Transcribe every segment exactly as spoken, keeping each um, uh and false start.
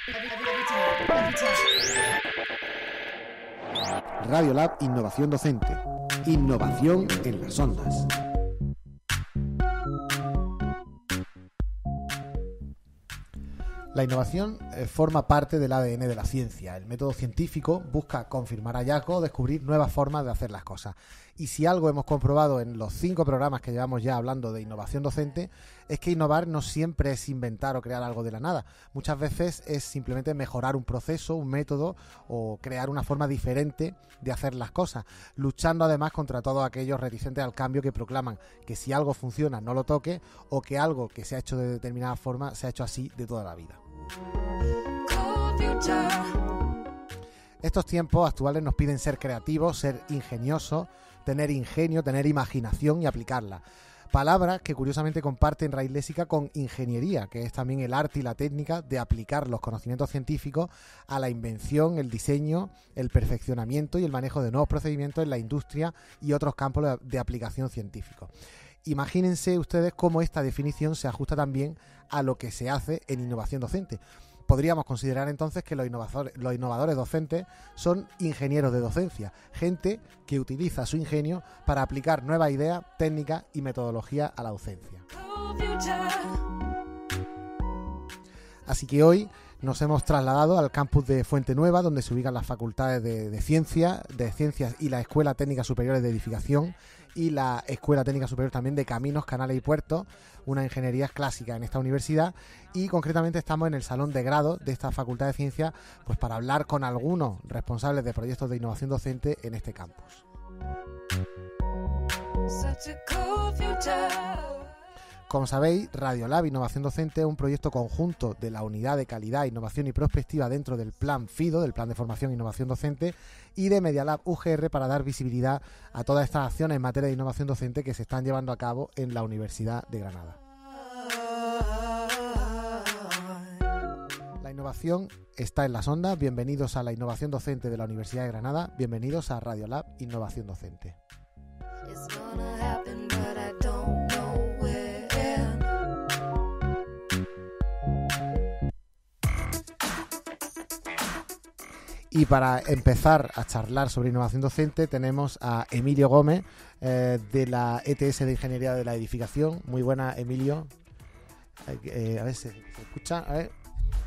Radiolab Innovación Docente. Innovación en las ondas. La innovación eh, forma parte del A D N de la ciencia. El método científico busca confirmar hallazgos o descubrir nuevas formas de hacer las cosas. Y si algo hemos comprobado en los cinco programas que llevamos ya hablando de innovación docente, es que innovar no siempre es inventar o crear algo de la nada. Muchas veces es simplemente mejorar un proceso, un método o crear una forma diferente de hacer las cosas, luchando además contra todos aquellos reticentes al cambio que proclaman que si algo funciona no lo toque o que algo que se ha hecho de determinada forma se ha hecho así de toda la vida. Estos tiempos actuales nos piden ser creativos, ser ingeniosos, tener ingenio, tener imaginación y aplicarla. Palabras que curiosamente comparten raíz léxica con ingeniería, que es también el arte y la técnica de aplicar los conocimientos científicos a la invención, el diseño, el perfeccionamiento y el manejo de nuevos procedimientos en la industria y otros campos de aplicación científicos. Imagínense ustedes cómo esta definición se ajusta también a lo que se hace en innovación docente. Podríamos considerar entonces que los innovadores, los innovadores docentes son ingenieros de docencia, gente que utiliza su ingenio para aplicar nuevas ideas, técnicas y metodologías a la docencia. Así que hoy nos hemos trasladado al campus de Fuente Nueva, donde se ubican las facultades de, de, ciencia, de ciencias y la Escuela Técnica Superior de Edificación y la Escuela Técnica Superior también de Caminos, Canales y Puertos, una ingeniería clásica en esta universidad, y concretamente estamos en el salón de grado de esta Facultad de Ciencias pues para hablar con algunos responsables de proyectos de innovación docente en este campus. Como sabéis, Radiolab Innovación Docente es un proyecto conjunto de la Unidad de Calidad, Innovación y Prospectiva dentro del Plan FIDO, del Plan de Formación e Innovación Docente, y de Medialab U G R para dar visibilidad a todas estas acciones en materia de innovación docente que se están llevando a cabo en la Universidad de Granada. La innovación está en las ondas. Bienvenidos a la innovación docente de la Universidad de Granada. Bienvenidos a Radiolab Innovación Docente. Y para empezar a charlar sobre innovación docente tenemos a Emilio Gómez eh, de la E T S de Ingeniería de la Edificación. Muy buena, Emilio. Eh, a ver, ¿se, se escucha? A ver.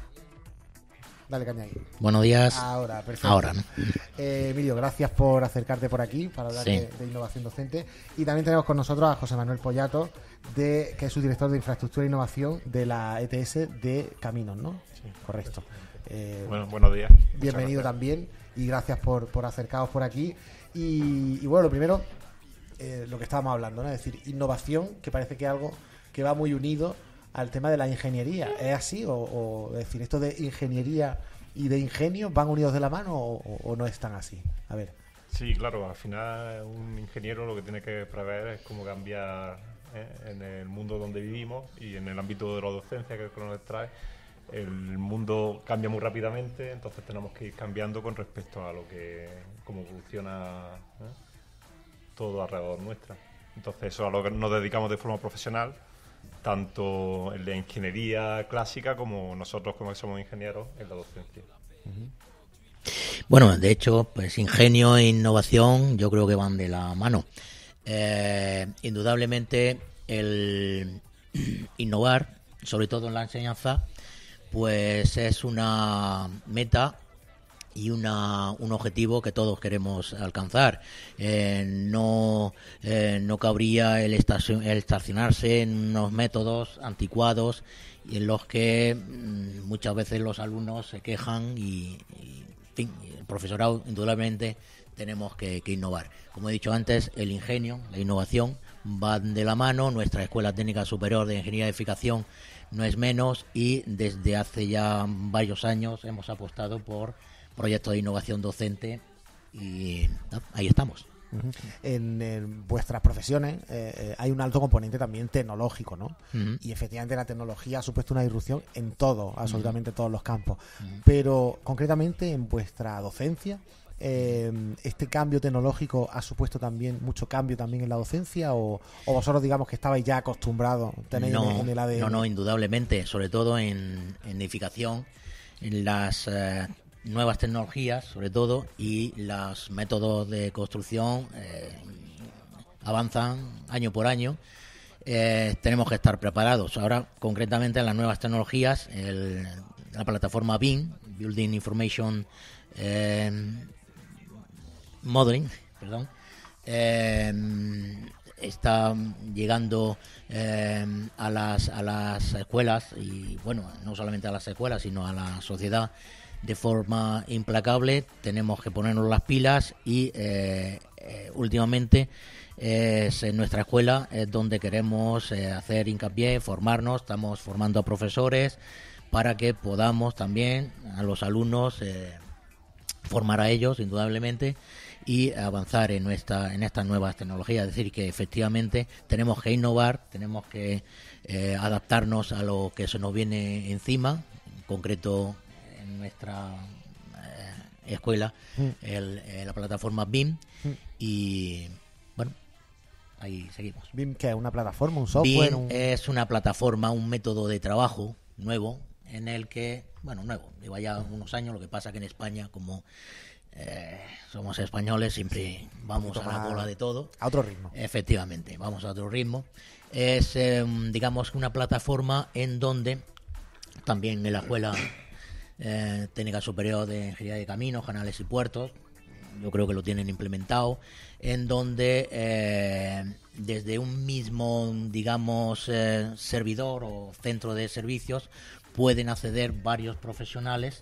Dale caña ahí. Buenos días. Ahora, perfecto. Ahora, ¿no? Eh, Emilio, gracias por acercarte por aquí para hablar sí. de, de innovación docente. Y también tenemos con nosotros a José Manuel Pollato, de, que es su director de Infraestructura e Innovación de la E T S de Caminos, ¿no? Sí. Correcto. Eh, bueno, buenos días. Bienvenido también y gracias por, por acercaros por aquí. Y, y bueno, lo primero, eh, lo que estábamos hablando, ¿no? Es decir, innovación, que parece que es algo que va muy unido al tema de la ingeniería. ¿Es así? O, o es decir, esto de ingeniería y de ingenio van unidos de la mano o, o, o no es tan así. A ver. Sí, claro, al final un ingeniero lo que tiene que prever es cómo cambiar ¿eh? en el mundo donde vivimos y en el ámbito de la docencia que nos trae. El mundo cambia muy rápidamente, entonces tenemos que ir cambiando con respecto a lo que cómo evoluciona ¿eh? todo alrededor nuestra. Entonces eso es a lo que nos dedicamos de forma profesional, tanto en la ingeniería clásica como nosotros como que somos ingenieros en la docencia. Uh-huh. Bueno, de hecho, pues ingenio e innovación yo creo que van de la mano. Eh, indudablemente el innovar, sobre todo en la enseñanza, pues es una meta y una un objetivo que todos queremos alcanzar. Eh, no eh, no cabría el, estacion, el estacionarse en unos métodos anticuados y en los que mmm, muchas veces los alumnos se quejan y, y en fin, el profesorado indudablemente tenemos que, que innovar. Como he dicho antes, el ingenio, la innovación van de la mano. Nuestra Escuela Técnica Superior de Ingeniería de Edificación no es menos y desde hace ya varios años hemos apostado por proyectos de innovación docente y ¿no? ahí estamos. Uh-huh. En, en vuestras profesiones eh, eh, hay un alto componente también tecnológico, ¿no? Uh-huh. Y efectivamente la tecnología ha supuesto una disrupción en todo, absolutamente uh-huh. todos los campos. Uh-huh. Pero concretamente en vuestra docencia, eh, ¿este cambio tecnológico ha supuesto también mucho cambio también en la docencia o, o vosotros digamos que estabais ya acostumbrados, tenéis no, en, en el A D N? No, no, indudablemente, sobre todo en, en edificación. las eh, nuevas tecnologías, sobre todo, y los métodos de construcción eh, avanzan año por año. Eh, tenemos que estar preparados. Ahora, concretamente, en las nuevas tecnologías, el, la plataforma B I M, Building Information eh, Modeling, perdón, eh, está llegando eh, a las a las escuelas, y bueno, no solamente a las escuelas, sino a la sociedad de forma implacable. Tenemos que ponernos las pilas y eh, eh, últimamente es en nuestra escuela es donde queremos eh, hacer hincapié, formarnos. Estamos formando a profesores para que podamos también a los alumnos eh, formar a ellos, indudablemente, y avanzar en nuestra en estas nuevas tecnologías. Es decir, que efectivamente tenemos que innovar, tenemos que eh, adaptarnos a lo que se nos viene encima, en concreto en nuestra eh, escuela, mm. el, eh, la plataforma B I M, mm. y bueno, ahí seguimos. ¿B I M qué es? ¿Una plataforma, un software? B I M un... es una plataforma, un método de trabajo nuevo, en el que, bueno, nuevo, lleva ya unos años. Lo que pasa que en España, como eh, somos españoles, siempre vamos a la bola de todo. A otro ritmo. Efectivamente, vamos a otro ritmo. Es, eh, digamos, una plataforma en donde también en la escuela eh, técnica superior de ingeniería de caminos, canales y puertos, yo creo que lo tienen implementado, en donde eh, desde un mismo, digamos, eh, servidor o centro de servicios pueden acceder varios profesionales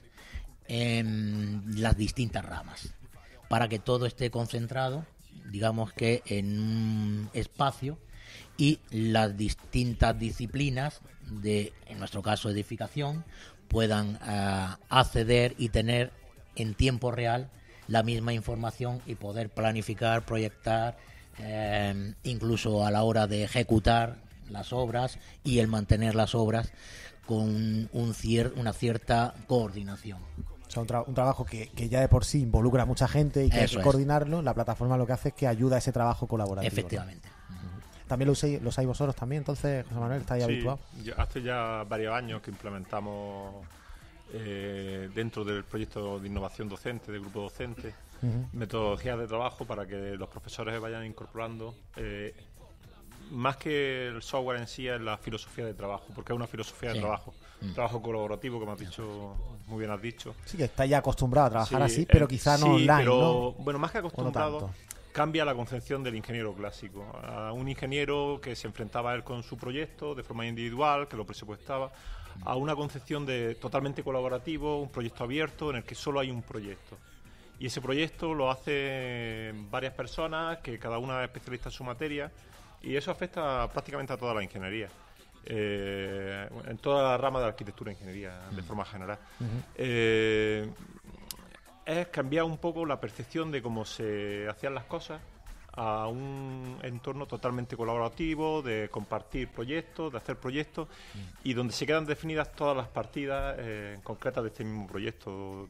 en las distintas ramas, para que todo esté concentrado, digamos que en un espacio, y las distintas disciplinas de, en nuestro caso, edificación, puedan uh, acceder y tener en tiempo real la misma información y poder planificar, proyectar, eh, incluso a la hora de ejecutar las obras y el mantener las obras con un cier- una cierta coordinación. O sea, un, tra- un trabajo que, que ya de por sí involucra a mucha gente y que Eso hay que es. coordinarlo. La plataforma lo que hace es que ayuda a ese trabajo colaborativo. Efectivamente. ¿No? También lo usáis, lo usáis vosotros también, entonces, José Manuel, ¿estáis Sí, habituados? ya- hace ya varios años que implementamos eh, dentro del proyecto de innovación docente, del grupo docente, uh-huh. metodologías de trabajo para que los profesores vayan incorporando. Eh, más que el software en sí, es la filosofía de trabajo, porque es una filosofía sí. de trabajo, Mm. trabajo colaborativo, como has dicho, muy bien has dicho. Sí, que estáis ya acostumbrado a trabajar Sí, así, pero eh, quizá no sí, online, pero, ¿no? Bueno, más que acostumbrado, no cambia la concepción del ingeniero clásico. A un ingeniero que se enfrentaba él con su proyecto de forma individual, que lo presupuestaba, a una concepción de totalmente colaborativo, un proyecto abierto en el que solo hay un proyecto. Y ese proyecto lo hacen varias personas, que cada una es especialista en su materia, y eso afecta prácticamente a toda la ingeniería. Eh, en toda la rama de la arquitectura e ingeniería, de forma general. Uh-huh. Eh, es cambiar un poco la percepción de cómo se hacían las cosas a un entorno totalmente colaborativo, de compartir proyectos, de hacer proyectos, uh-huh. y donde se quedan definidas todas las partidas eh, concretas de este mismo proyecto,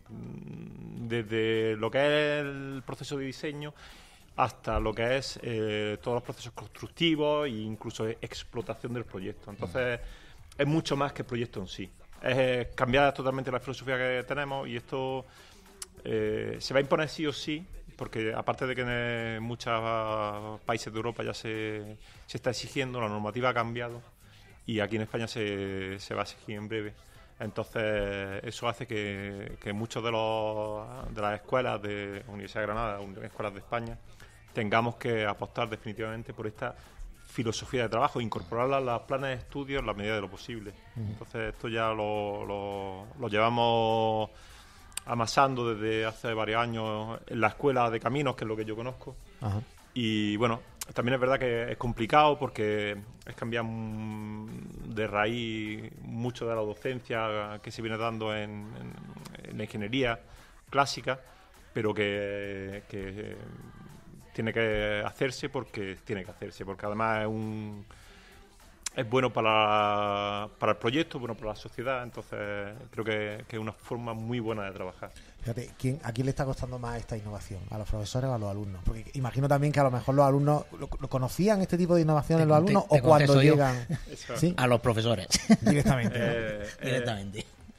desde lo que es el proceso de diseño hasta lo que es eh, todos los procesos constructivos e incluso explotación del proyecto. Entonces, mm. es mucho más que el proyecto en sí. Es eh, cambiar totalmente la filosofía que tenemos, y esto eh, se va a imponer sí o sí, porque aparte de que en muchos países de Europa ya se, se está exigiendo, la normativa ha cambiado y aquí en España se, se va a exigir en breve. Entonces, eso hace que, que muchos de, los, de las escuelas de Universidad de Granada, escuelas de España, tengamos que apostar definitivamente por esta filosofía de trabajo, incorporarla a los planes de estudio en la medida de lo posible. Uh-huh. Entonces, esto ya lo, lo, lo llevamos amasando desde hace varios años en la escuela de caminos, que es lo que yo conozco. Uh-huh. Y bueno, también es verdad que es complicado porque es cambiar de raíz mucho de la docencia que se viene dando en, en, en la ingeniería clásica, pero que, que tiene que hacerse porque tiene que hacerse, porque además es un es bueno para, para el proyecto, bueno para la sociedad. Entonces creo que, que es una forma muy buena de trabajar. Fíjate, ¿quién, ¿a quién le está costando más esta innovación? ¿A los profesores o a los alumnos? Porque imagino también que a lo mejor los alumnos ¿lo, lo conocían este tipo de innovaciones te, los alumnos te, te o cuando llegan ¿Sí? A los profesores directamente, ¿no? eh, directamente.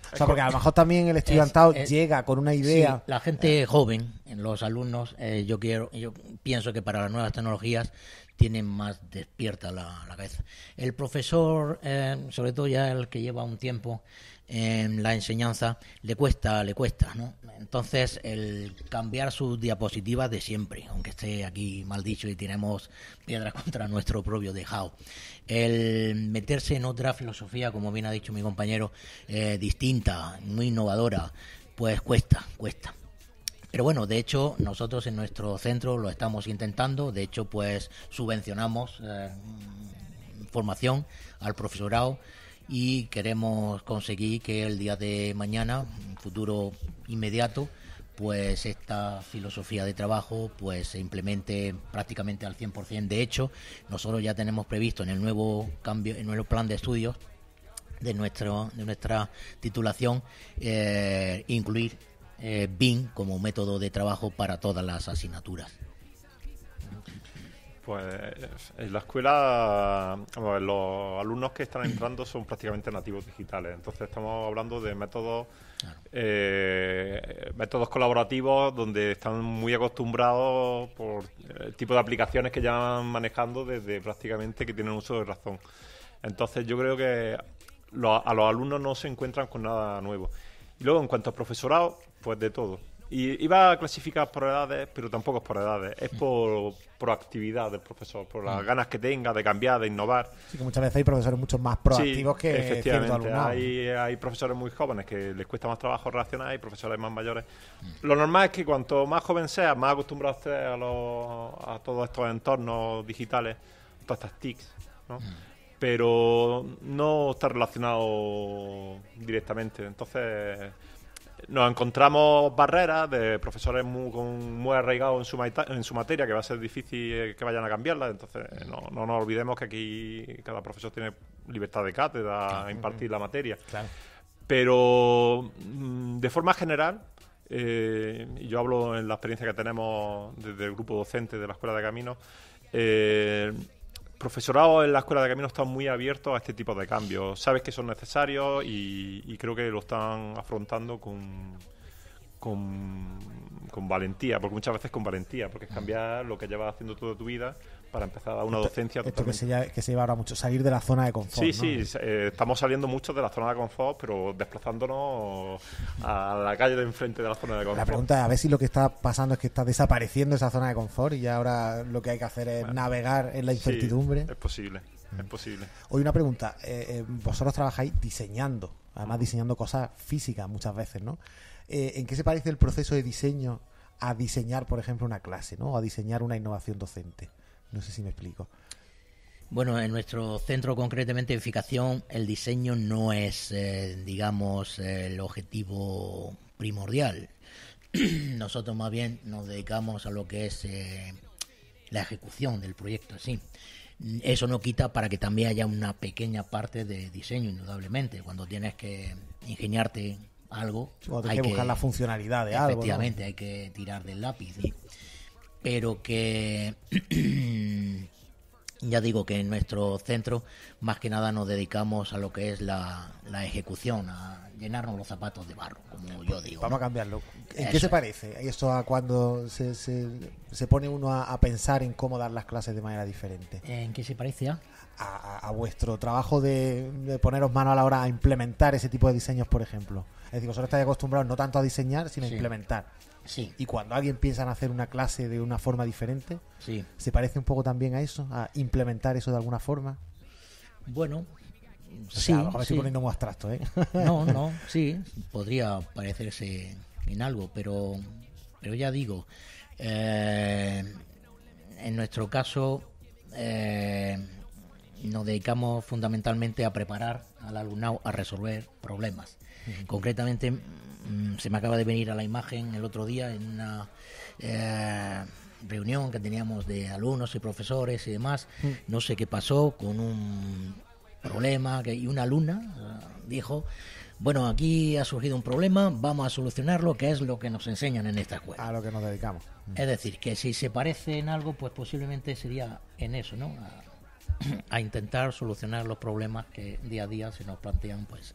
O sea, porque a lo mejor también el estudiantado es, es, llega con una idea. Sí, la gente joven, los alumnos, eh, yo quiero, yo pienso que para las nuevas tecnologías tienen más despierta la, la cabeza. El profesor, eh, sobre todo ya el que lleva un tiempo en la enseñanza, le cuesta, le cuesta, ¿no? Entonces, el cambiar sus diapositivas de siempre, aunque esté aquí mal dicho y tenemos piedras contra nuestro propio tejado, el meterse en otra filosofía, como bien ha dicho mi compañero, eh, distinta, muy innovadora, pues cuesta, cuesta. Pero bueno, de hecho, nosotros en nuestro centro lo estamos intentando. De hecho, pues subvencionamos eh, formación al profesorado y queremos conseguir que el día de mañana, un futuro inmediato, pues esta filosofía de trabajo pues se implemente prácticamente al cien por ciento. De hecho, nosotros ya tenemos previsto en el nuevo cambio, en el nuevo plan de estudios de nuestro de nuestra titulación eh, incluir Eh, B I M como método de trabajo para todas las asignaturas. Pues en la escuela, bueno, los alumnos que están entrando son prácticamente nativos digitales, entonces estamos hablando de métodos claro. eh, métodos colaborativos donde están muy acostumbrados por el tipo de aplicaciones que ya van manejando desde prácticamente que tienen uso de razón. Entonces yo creo que lo, a los alumnos no se encuentran con nada nuevo. Y luego, en cuanto al profesorado, pues de todo. Y iba a clasificar por edades, pero tampoco es por edades. Es por proactividad del profesor, por las ganas que tenga de cambiar, de innovar. Sí, que muchas veces hay profesores mucho más proactivos sí, que efectivamente. ciertos alumnos. Hay, hay profesores muy jóvenes que les cuesta más trabajo reaccionar y profesores más mayores. Lo normal es que cuanto más joven seas, más acostumbrado estés a, los, a todos estos entornos digitales, todas estas T I Cs, ¿no? Pero no está relacionado directamente. Entonces nos encontramos barreras de profesores muy, con, muy arraigados en su, en su materia, que va a ser difícil que vayan a cambiarla. Entonces no, no nos olvidemos que aquí cada profesor tiene libertad de cátedra a impartir la materia. Claro. Pero de forma general, eh, y yo hablo en la experiencia que tenemos desde el grupo docente de la Escuela de Caminos, eh, profesorado en la Escuela de Caminos están muy abiertos a este tipo de cambios. Sabes que son necesarios y, y creo que lo están afrontando con, con, con valentía, porque muchas veces con valentía, porque es cambiar lo que llevas haciendo toda tu vida para empezar a dar una docencia esto totalmente. que se, lleva, que se lleva ahora mucho, salir de la zona de confort. Sí, ¿no? sí, eh, estamos saliendo mucho de la zona de confort, pero desplazándonos a la calle de enfrente de la zona de confort. La pregunta es a ver si lo que está pasando es que está desapareciendo esa zona de confort y ya ahora lo que hay que hacer es bueno, navegar en la incertidumbre. Sí, es posible, mm. es posible. Hoy una pregunta, eh, eh, vosotros trabajáis diseñando, además diseñando cosas físicas muchas veces, ¿no? Eh, ¿En qué se parece el proceso de diseño a diseñar, por ejemplo, una clase, ¿no? O a diseñar una innovación docente? No sé si me explico. Bueno, en nuestro centro concretamente de edificación el diseño no es, eh, digamos, eh, el objetivo primordial. Nosotros más bien nos dedicamos a lo que es eh, la ejecución del proyecto así. Eso no quita para que también haya una pequeña parte de diseño, indudablemente. Cuando tienes que ingeniarte algo, cuando hay que que buscar la funcionalidad de algo, efectivamente, ¿no? Hay que tirar del lápiz, ¿sí? Pero que ya digo que en nuestro centro más que nada nos dedicamos a lo que es la, la ejecución, a llenarnos los zapatos de barro, como yo digo. Vamos a cambiarlo. ¿En Eso. qué se parece esto a cuando se, se, se pone uno a, a pensar en cómo dar las clases de manera diferente? ¿En qué se parece a? A, a vuestro trabajo de, de poneros mano a la hora a implementar ese tipo de diseños, por ejemplo. Es decir, vosotros estáis acostumbrados no tanto a diseñar, sino sí. a implementar. Sí. Y cuando alguien piensa en hacer una clase de una forma diferente, sí. ¿se parece un poco también a eso? ¿A implementar eso de alguna forma? Bueno, o sea, sí. A lo mejor me sí. estoy poniendo muy abstracto, ¿eh? No, no, sí, podría parecerse en algo, pero, pero ya digo, eh, en nuestro caso eh, nos dedicamos fundamentalmente a preparar al alumnado a resolver problemas. Uh-huh. Concretamente, se me acaba de venir a la imagen el otro día en una eh, reunión que teníamos de alumnos y profesores y demás, mm. no sé qué pasó con un problema que, y una alumna uh, dijo, bueno, aquí ha surgido un problema, vamos a solucionarlo, que es lo que nos enseñan en esta escuela. A lo que nos dedicamos. Mm. Es decir, que si se parece en algo, pues posiblemente sería en eso, ¿no? A, a intentar solucionar los problemas que día a día se nos plantean, pues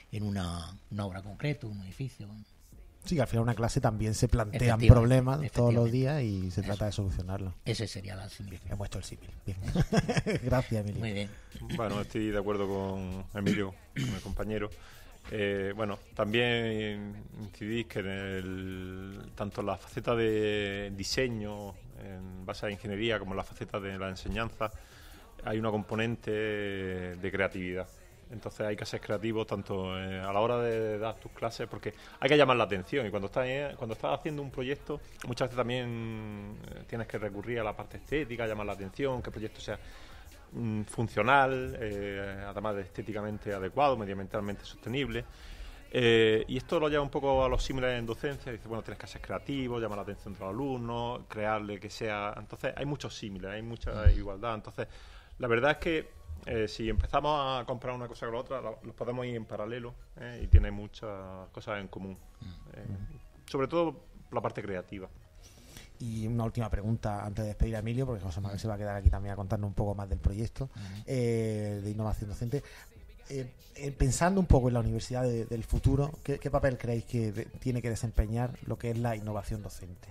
en una, una obra concreta, un edificio. Sí, que al final una clase también se plantean Efectivamente, problemas todos los efectivamente. días y se Eso. trata de solucionarlos. Ese sería la similitud. Hemos hecho el símil. Bien. Gracias, Emilio. Muy bien. Bueno, estoy de acuerdo con Emilio, con el compañero. Eh, bueno, también incidís que en el, tanto en la faceta de diseño en base a ingeniería como en la faceta de la enseñanza hay una componente de creatividad. Entonces hay que ser creativo tanto eh, a la hora de dar tus clases, porque hay que llamar la atención, y cuando estás, eh, cuando estás haciendo un proyecto muchas veces también eh, tienes que recurrir a la parte estética, llamar la atención, que el proyecto sea mm, funcional, eh, además de estéticamente adecuado, medioambientalmente sostenible. Eh, y esto lo lleva un poco a los símiles en docencia. Dice, bueno, tienes que ser creativo, llamar la atención de los alumnos, crearle que sea... Entonces hay muchos símiles, hay mucha igualdad. Entonces la verdad es que Eh, si empezamos a comprar una cosa con la otra, lo- los podemos ir en paralelo, ¿eh? Y tiene muchas cosas en común. Eh, sobre todo la parte creativa. Y una última pregunta antes de despedir a Emilio, porque José Manuel se va a quedar aquí también a contarnos un poco más del proyecto eh, de innovación docente. Eh, eh, pensando un poco en la universidad de- del futuro, ¿qué, qué papel creéis que de- tiene que desempeñar lo que es la innovación docente?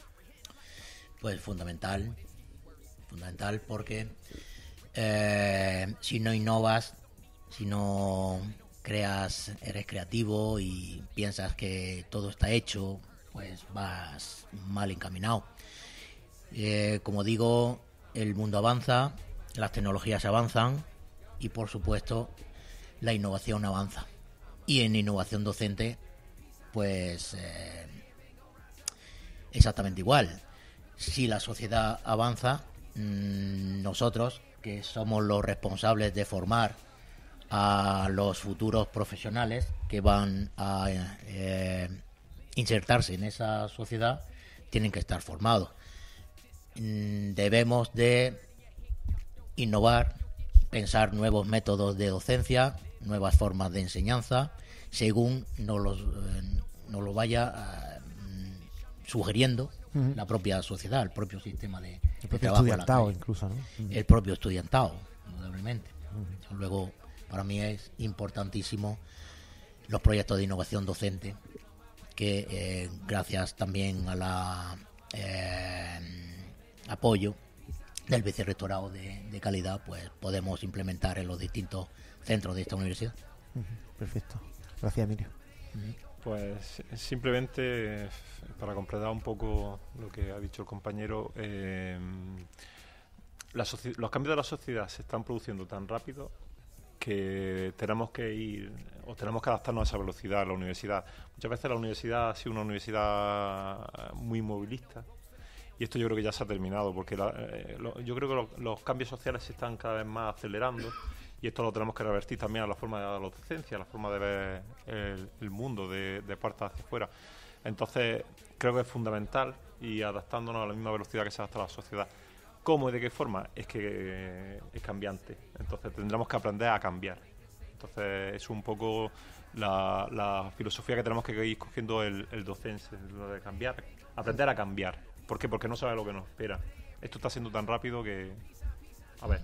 Pues fundamental, fundamental porque eh, si no innovas, si no creas, eres creativo y piensas que todo está hecho, pues vas mal encaminado. Eh, como digo, el mundo avanza, las tecnologías avanzan y por supuesto la innovación avanza. Y en innovación docente, pues eh, exactamente igual. Si la sociedad avanza, mmm, nosotros, que somos los responsables de formar a los futuros profesionales que van a eh, insertarse en esa sociedad, tienen que estar formados. Mm, debemos de innovar, pensar nuevos métodos de docencia, nuevas formas de enseñanza, según nos los, eh, nos lo vaya eh, sugiriendo uh-huh. la propia sociedad, el propio sistema de, el de propio trabajo. estudiantado incluso, ¿no? Uh-huh. El propio estudiantado, indudablemente. Uh-huh. Luego, para mí es importantísimo los proyectos de innovación docente, que eh, gracias también a la eh, apoyo del vicerrectorado de, de calidad, pues podemos implementar en los distintos centros de esta universidad. Uh-huh. Perfecto. Gracias, Emilio. Uh-huh. Pues simplemente para completar un poco lo que ha dicho el compañero, eh, la soci- los cambios de la sociedad se están produciendo tan rápido que tenemos que ir o tenemos que adaptarnos a esa velocidad a la universidad. Muchas veces la universidad ha sido una universidad muy movilista y esto yo creo que ya se ha terminado, porque la, eh, lo, yo creo que lo, los cambios sociales se están cada vez más acelerando. Y esto lo tenemos que revertir también a la forma de la docencia, a la forma de ver el, el mundo de, de puertas hacia afuera. Entonces, creo que es fundamental y adaptándonos a la misma velocidad que se adapta a la sociedad. ¿Cómo y de qué forma? Es que es cambiante. Entonces, tendremos que aprender a cambiar. Entonces, es un poco la, la filosofía que tenemos que ir cogiendo el, el docente, lo de cambiar, aprender a cambiar. ¿Por qué? Porque no sabe lo que nos espera. Esto está siendo tan rápido que... A ver...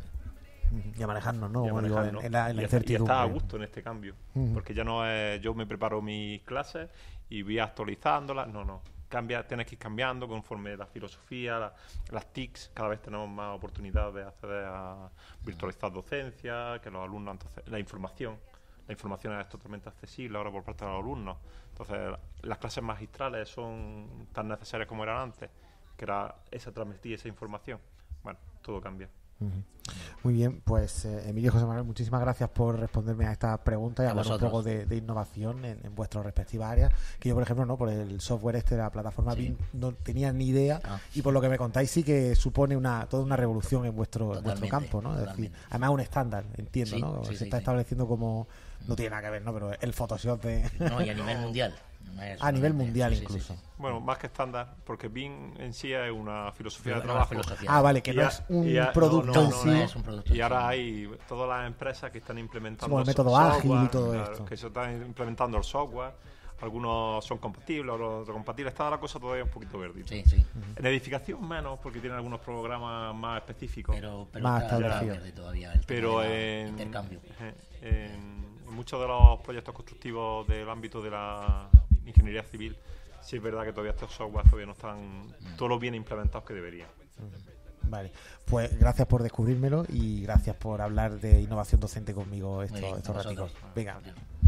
Y a manejarnos, ¿no? Y a Bueno, digo, manejarnos. en, en la, en la y, incertidumbre. y estar a gusto en este cambio. Uh-huh. Porque ya no es yo me preparo mis clases y voy actualizándolas. No, no. Cambia, tienes que ir cambiando conforme la filosofía, la, las T I Cs. Cada vez tenemos más oportunidades de acceder a virtualizar docencia, que los alumnos... Entonces, la información. La información es totalmente accesible ahora por parte de los alumnos. Entonces, las clases magistrales son tan necesarias como eran antes, que era esa transmitir esa información. Bueno, todo cambia. Uh-huh. Muy bien, pues eh, Emilio y José Manuel, muchísimas gracias por responderme a estas preguntas y a hablar vosotros. un poco de, de innovación en, en vuestras respectivas áreas. Que yo, por ejemplo, no por el software este de la plataforma sí. B I M no tenía ni idea, ah. y por lo que me contáis sí que supone una toda una revolución en vuestro, en vuestro campo, ¿no? Es decir, además un estándar, entiendo, sí, ¿no? sí, Se sí, está sí. estableciendo como, no tiene nada que ver, ¿no? Pero el Photoshop de... No, y a nivel mundial. No es a nivel solamente- mundial sí, sí, incluso. sí, sí. Bueno, más que estándar, porque B I M en sí es una filosofía de Una trabajo. filosofía. Ah, vale, que Y no a- es un y a- producto no, en no, sí. no es un producto Y en ahora sí. hay todas las empresas que están implementando Como el so- método ágil y software, todo claro, esto. que se están implementando el software. Algunos son compatibles, otros no compatibles. Está la cosa todavía un poquito verdita. Sí, sí. En edificación menos, porque tienen algunos programas más específicos. Pero, pero Más está, está establecido. verde todavía el tema Pero del en, intercambio. en, en muchos de los proyectos constructivos del ámbito de la ingeniería civil, sí es verdad que todavía estos softwares todavía no están todos los bien implementados que deberían. Vale, pues gracias por descubrírmelo y gracias por hablar de innovación docente conmigo estos, bien, estos raticos. Venga.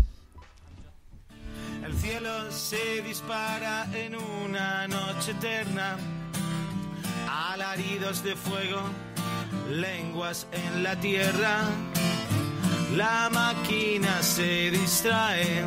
El cielo se dispara en una noche eterna, alaridos de fuego, lenguas en la tierra, la máquina se distrae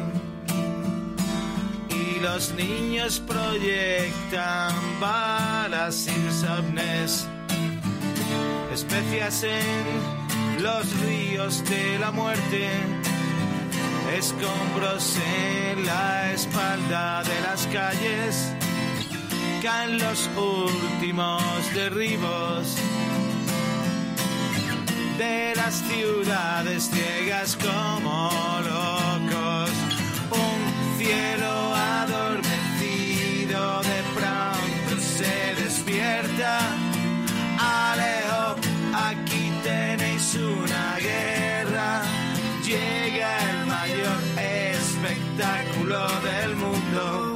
y los niños proyectan balas insomnes, especias en los ríos de la muerte, escombros en la espalda de las calles, caen los últimos derribos de las ciudades ciegas como locos. Un cielo adormecido de pronto se despierta. Alejo, aquí tenéis una guerra. Llega el mayor espectáculo del mundo.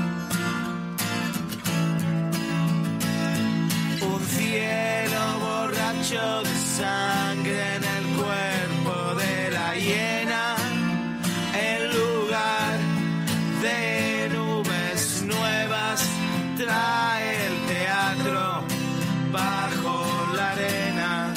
Un cielo borracho de sangre en el cuerpo de la hiena, en lugar de nubes nuevas, trae el teatro bajo la arena.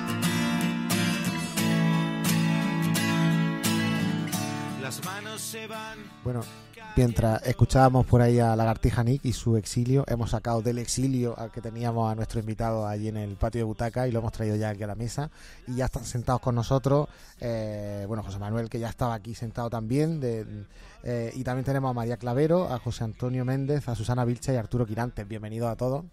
Las manos se van. Bueno, mientras escuchábamos por ahí a Lagartija Nick y su exilio, hemos sacado del exilio al que teníamos a nuestro invitado allí en el patio de butaca y lo hemos traído ya aquí a la mesa y ya están sentados con nosotros, eh, bueno, José Manuel, que ya estaba aquí sentado también, de, eh, y también tenemos a María Clavero, a José Antonio Méndez, a Susana Vilcha y a Arturo Quirantes. Bienvenidos a todos.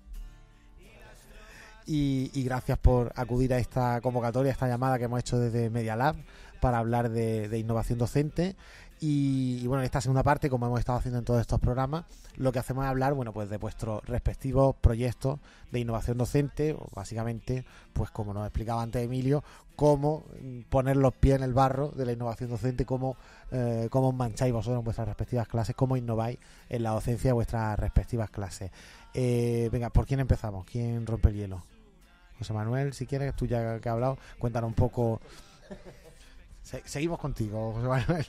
Y, y gracias por acudir a esta convocatoria, a esta llamada que hemos hecho desde Media Lab para hablar de, de innovación docente. Y, y bueno, en esta segunda parte, como hemos estado haciendo en todos estos programas, lo que hacemos es hablar, bueno, pues de vuestros respectivos proyectos de innovación docente, o básicamente, pues como nos explicaba antes Emilio, cómo poner los pies en el barro de la innovación docente, cómo, eh, cómo os mancháis vosotros en vuestras respectivas clases, cómo innováis en la docencia de vuestras respectivas clases. Eh, venga, ¿por quién empezamos? ¿Quién rompe el hielo? José Manuel, si quieres, tú ya que has hablado, cuéntanos un poco. Se- seguimos contigo, José Manuel.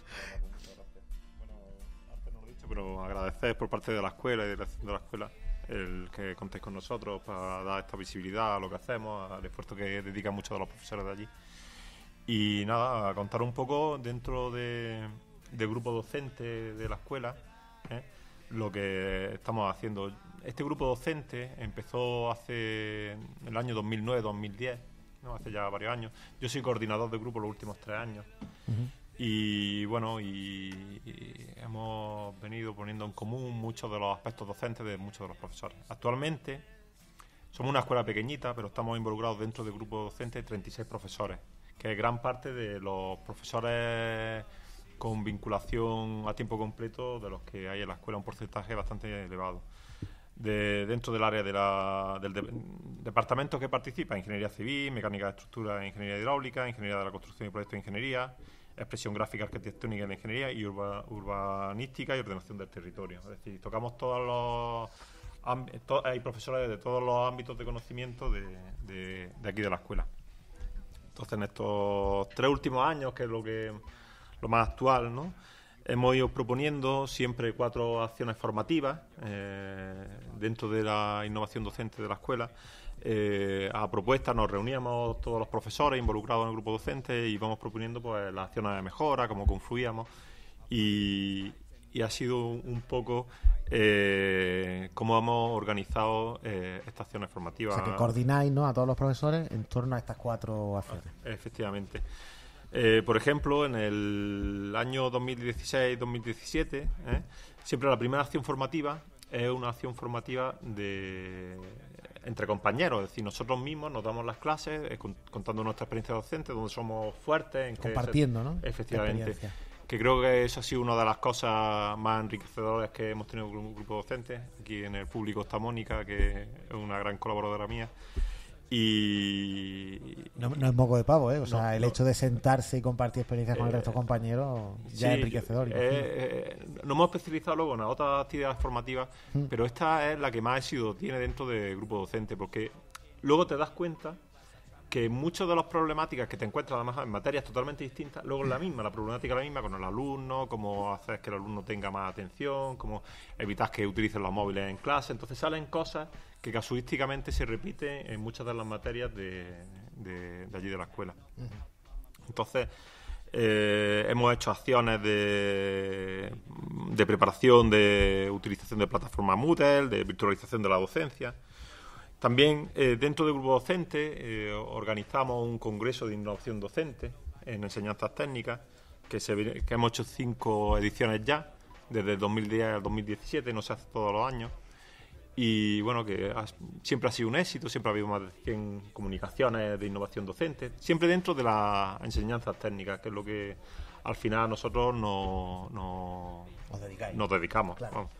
Pero agradecer por parte de la escuela y de la, de la escuela el que contéis con nosotros para dar esta visibilidad a lo que hacemos, al esfuerzo que dedican muchos de los profesores de allí. Y nada, a contar un poco dentro de, del grupo docente de la escuela, ¿eh? Lo que estamos haciendo. Este grupo docente empezó hace en el año dos mil nueve dos mil diez, ¿no? Hace ya varios años. Yo soy coordinador del grupo los últimos tres años. Uh-huh. Y bueno, y, y hemos venido poniendo en común muchos de los aspectos docentes de muchos de los profesores. Actualmente somos una escuela pequeñita, pero estamos involucrados dentro del grupo docente treinta y seis profesores, que es gran parte de los profesores con vinculación a tiempo completo de los que hay en la escuela, un porcentaje bastante elevado. De, dentro del área de la, del de, departamento que participa, ingeniería civil, mecánica de estructura, ingeniería hidráulica, ingeniería de la construcción y proyectos de ingeniería, expresión gráfica, arquitectónica de ingeniería y urba, urbanística y ordenación del territorio. Es decir, tocamos todos los... To, hay profesores de todos los ámbitos de conocimiento de, de, de aquí de la escuela. Entonces, en estos tres últimos años, que es lo que lo más actual, ¿no?, hemos ido proponiendo siempre cuatro acciones formativas eh, dentro de la innovación docente de la escuela. Eh, a propuestas nos reuníamos todos los profesores involucrados en el grupo docente y íbamos proponiendo pues las acciones de mejora, cómo confluíamos, y, y ha sido un poco eh, cómo hemos organizado eh, estas acciones formativas. O sea, que coordináis, ¿no?, a todos los profesores en torno a estas cuatro acciones. Efectivamente. Eh, por ejemplo, en el año dos mil dieciséis dos mil diecisiete, ¿eh? siempre la primera acción formativa es una acción formativa de entre compañeros, es decir, nosotros mismos nos damos las clases eh, contando nuestra experiencia docente, donde somos fuertes, en compartiendo, que se, ¿no? Efectivamente. Que creo que eso ha sido una de las cosas más enriquecedoras que hemos tenido con un grupo docente. Aquí en el público está Mónica, que es una gran colaboradora mía. Y no, no es moco de pavo, ¿eh? O sea, no, el no. hecho de sentarse y compartir experiencias con Eh, el resto de compañeros ya sí, es enriquecedor. eh, imagino. eh, nos hemos especializado luego en otras actividades formativas, Mm. pero esta es la que más éxito tiene dentro del grupo docente, porque luego te das cuenta que muchas de las problemáticas que te encuentras, además en materias totalmente distintas, luego es la misma, la problemática es la misma con el alumno, cómo hacer que el alumno tenga más atención, cómo evitar que utilicen los móviles en clase. Entonces salen cosas que casuísticamente se repiten en muchas de las materias de, de, de allí de la escuela. Entonces, eh, hemos hecho acciones de, de preparación, de utilización de plataformas Moodle, de virtualización de la docencia. También eh, dentro del grupo docente eh, organizamos un congreso de innovación docente en enseñanzas técnicas, que, se, que hemos hecho cinco ediciones ya, desde el dos mil diez al dos mil diecisiete, no se hace todos los años. Y bueno, que ha, siempre ha sido un éxito, siempre ha habido más de cien comunicaciones de innovación docente, siempre dentro de las enseñanzas técnicas, que es lo que al final nosotros no, no, Os dedicáis. nos dedicamos. Claro. Vamos.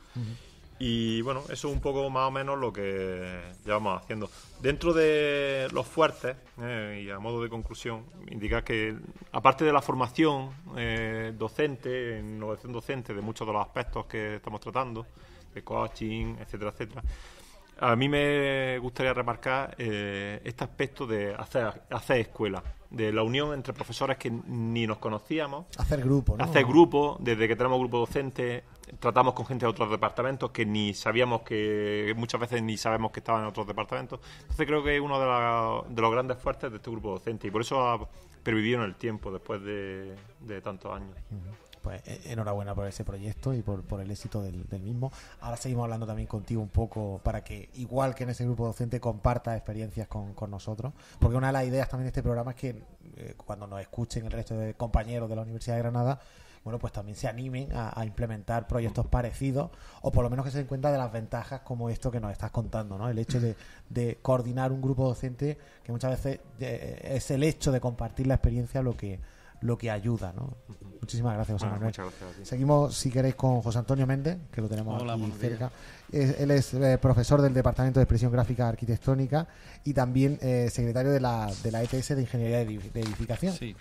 Y bueno, eso es un poco más o menos lo que llevamos haciendo. Dentro de los fuertes, eh, y a modo de conclusión, indicar que aparte de la formación eh, docente, innovación docente, de muchos de los aspectos que estamos tratando, de coaching, etcétera, etcétera, a mí me gustaría remarcar eh, este aspecto de hacer, hacer escuela, de la unión entre profesores que ni nos conocíamos. Hacer grupo, ¿no? Hacer grupo, desde que tenemos grupo docente, tratamos con gente de otros departamentos que ni sabíamos que, muchas veces ni sabemos que estaban en otros departamentos. Entonces creo que es uno de, la, de los grandes fuertes de este grupo docente, y por eso ha pervivido en el tiempo después de, de tantos años. Pues eh, enhorabuena por ese proyecto y por, por el éxito del, del mismo. Ahora seguimos hablando también contigo un poco para que, igual que en ese grupo docente, compartas experiencias con, con nosotros, porque una de las ideas también de este programa es que eh, cuando nos escuchen el resto de compañeros de la Universidad de Granada, bueno, pues también se animen a, a implementar proyectos parecidos, o por lo menos que se den cuenta de las ventajas como esto que nos estás contando, ¿no? El hecho de, de coordinar un grupo docente, que muchas veces eh, es el hecho de compartir la experiencia lo que lo que ayuda, ¿no? Muchísimas gracias, José Bueno, Manuel. muchas gracias a ti. Seguimos, si queréis, con José Antonio Méndez, que lo tenemos Hola, aquí buenos cerca. Es- él es eh, profesor del Departamento de Expresión Gráfica Arquitectónica y también eh, secretario de la, de la E T S de Ingeniería de Edi- de Edificación. Sí,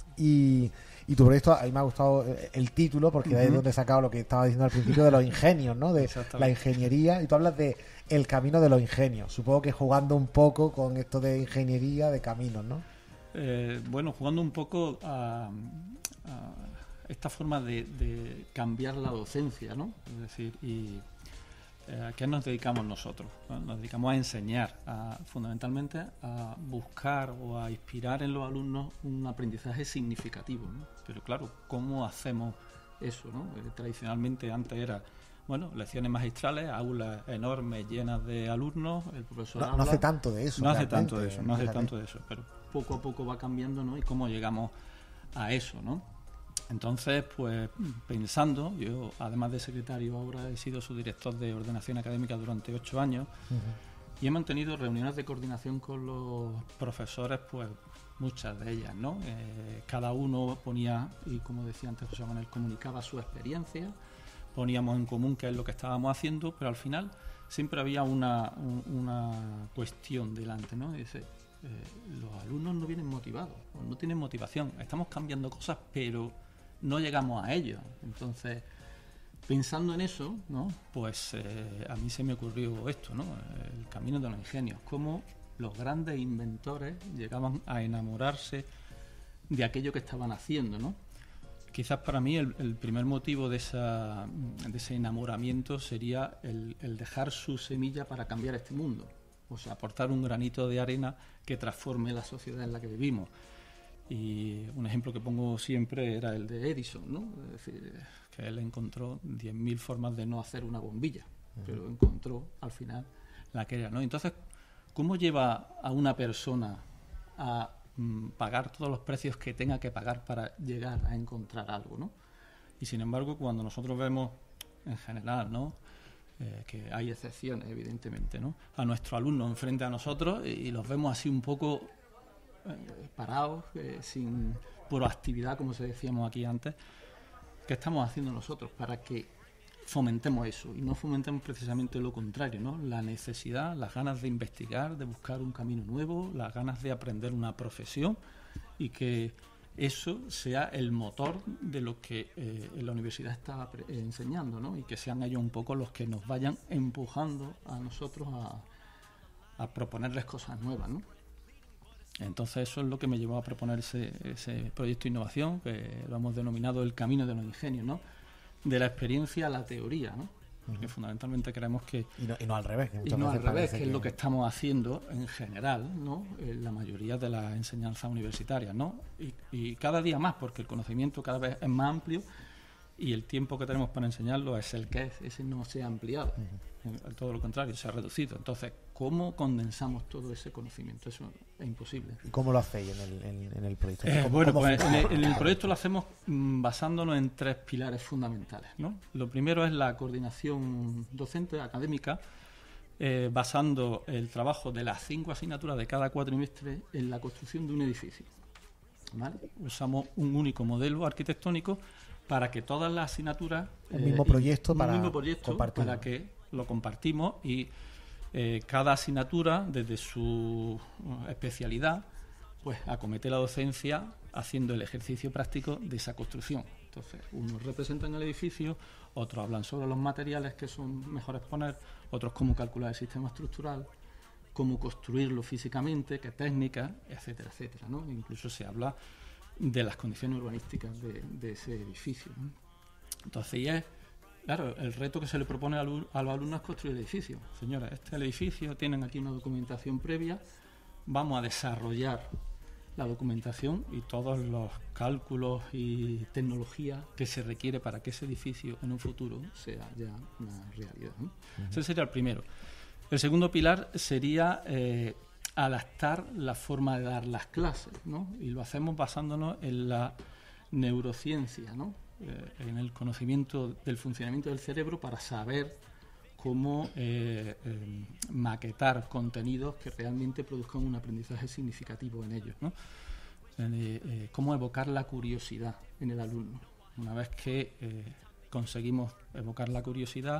Y, y tu proyecto, a mí me ha gustado eh, el título, porque de ahí es Ujú. donde he sacado lo que estaba diciendo al principio de los ingenios, ¿no? De Exactamente. la ingeniería, y tú hablas de el camino de los ingenios. Supongo que jugando un poco con esto de ingeniería, de caminos, ¿no? Eh, bueno, jugando un poco a, a esta forma de, de cambiar la docencia, ¿no? Es decir, y eh, ¿a qué nos dedicamos nosotros? ¿No? Nos dedicamos a enseñar, a, fundamentalmente a buscar o a inspirar en los alumnos un aprendizaje significativo, ¿no? Pero claro, ¿cómo hacemos eso, ¿no? Eh, tradicionalmente antes era, bueno, lecciones magistrales, aulas enormes llenas de alumnos, el profesor No, no habla. hace tanto de eso. No hace realmente, tanto de eso, no hace fíjate. tanto de eso, pero poco a poco va cambiando, ¿no? Y cómo llegamos a eso, ¿no? Entonces, pues pensando, yo además de secretario ahora he sido subdirector de ordenación académica durante ocho años Ujú. y he mantenido reuniones de coordinación con los profesores, pues muchas de ellas, ¿no? Eh, cada uno ponía, y como decía antes José Manuel, comunicaba su experiencia, poníamos en común qué es lo que estábamos haciendo, pero al final siempre había una, un- una cuestión delante, ¿no? Y dice, eh, los alumnos no vienen motivados, o no tienen motivación, estamos cambiando cosas, pero no llegamos a ello. Entonces, pensando en eso, ¿no? Pues eh, a mí se me ocurrió esto, ¿no? El camino de los ingenios, cómo los grandes inventores llegaban a enamorarse de aquello que estaban haciendo, ¿no? Quizás para mí el, el primer motivo de, esa, de ese enamoramiento sería el, el dejar su semilla para cambiar este mundo, o sea, aportar un granito de arena que transforme la sociedad en la que vivimos. Y un ejemplo que pongo siempre era el de Edison, ¿no? Es decir, que él encontró diez mil formas de no hacer una bombilla, uh-huh. pero encontró al final la que era, ¿no? Entonces, ¿cómo lleva a una persona a mm, pagar todos los precios que tenga que pagar para llegar a encontrar algo, ¿no? Y sin embargo, cuando nosotros vemos en general, ¿no? Eh, que hay excepciones, evidentemente, ¿no? A nuestros alumnos enfrente a nosotros y, y los vemos así un poco eh, parados, eh, sin proactividad, como se decíamos aquí antes. ¿Qué estamos haciendo nosotros para que fomentemos eso y no fomentemos precisamente lo contrario, ¿no? La necesidad, las ganas de investigar, de buscar un camino nuevo, las ganas de aprender una profesión y que eso sea el motor de lo que eh, la universidad está pre- enseñando, ¿no? Y que sean ellos un poco los que nos vayan empujando a nosotros a, a proponerles cosas nuevas, ¿no? Entonces eso es lo que me llevó a proponer ese, ese proyecto de innovación, que lo hemos denominado el camino de los ingenios, ¿no? De la experiencia a la teoría, ¿no? Porque uh-huh. fundamentalmente creemos que... Y no, y no al revés. Que y no al revés, que, que es lo que estamos haciendo en general, ¿no? En la mayoría de las enseñanzas universitarias, ¿no? Y, y cada día más, porque el conocimiento cada vez es más amplio y el tiempo que tenemos para enseñarlo es el que es, ese no se ha ampliado, uh-huh. todo lo contrario, se ha reducido. Entonces, ¿cómo condensamos todo ese conocimiento? Eso es imposible. ¿Y cómo lo hacéis en el, en, en el proyecto? Eh, ¿Cómo, bueno, cómo pues en el, en el proyecto lo hacemos mm, basándonos en tres pilares fundamentales, ¿no? Lo primero es la coordinación docente académica, eh, basando el trabajo de las cinco asignaturas de cada cuatrimestre en la construcción de un edificio, ¿vale? Usamos un único modelo arquitectónico para que todas las asignaturas... Un mismo proyecto, un para, mismo proyecto para que lo compartimos y eh, cada asignatura, desde su uh, especialidad, pues acomete la docencia haciendo el ejercicio práctico de esa construcción. Entonces, unos representan el edificio, otros hablan sobre los materiales que son mejores poner, otros cómo calcular el sistema estructural, cómo construirlo físicamente, qué técnicas, etcétera, etcétera, ¿no? Incluso se habla de las condiciones urbanísticas de, de ese edificio, ¿no? Entonces, ya es, claro, el reto que se le propone a los alumnos es construir el edificio. Señores, este es el edificio, tienen aquí una documentación previa, vamos a desarrollar la documentación y todos los cálculos y tecnología que se requiere para que ese edificio en un futuro sea ya una realidad, ¿no? Uh-huh. Ese sería el primero. El segundo pilar sería eh, adaptar la forma de dar las clases, ¿no? Y lo hacemos basándonos en la neurociencia, ¿no? Eh, en el conocimiento del funcionamiento del cerebro para saber cómo eh, eh, maquetar contenidos que realmente produzcan un aprendizaje significativo en ellos, ¿no? Eh, eh, cómo evocar la curiosidad en el alumno. Una vez que eh, conseguimos evocar la curiosidad,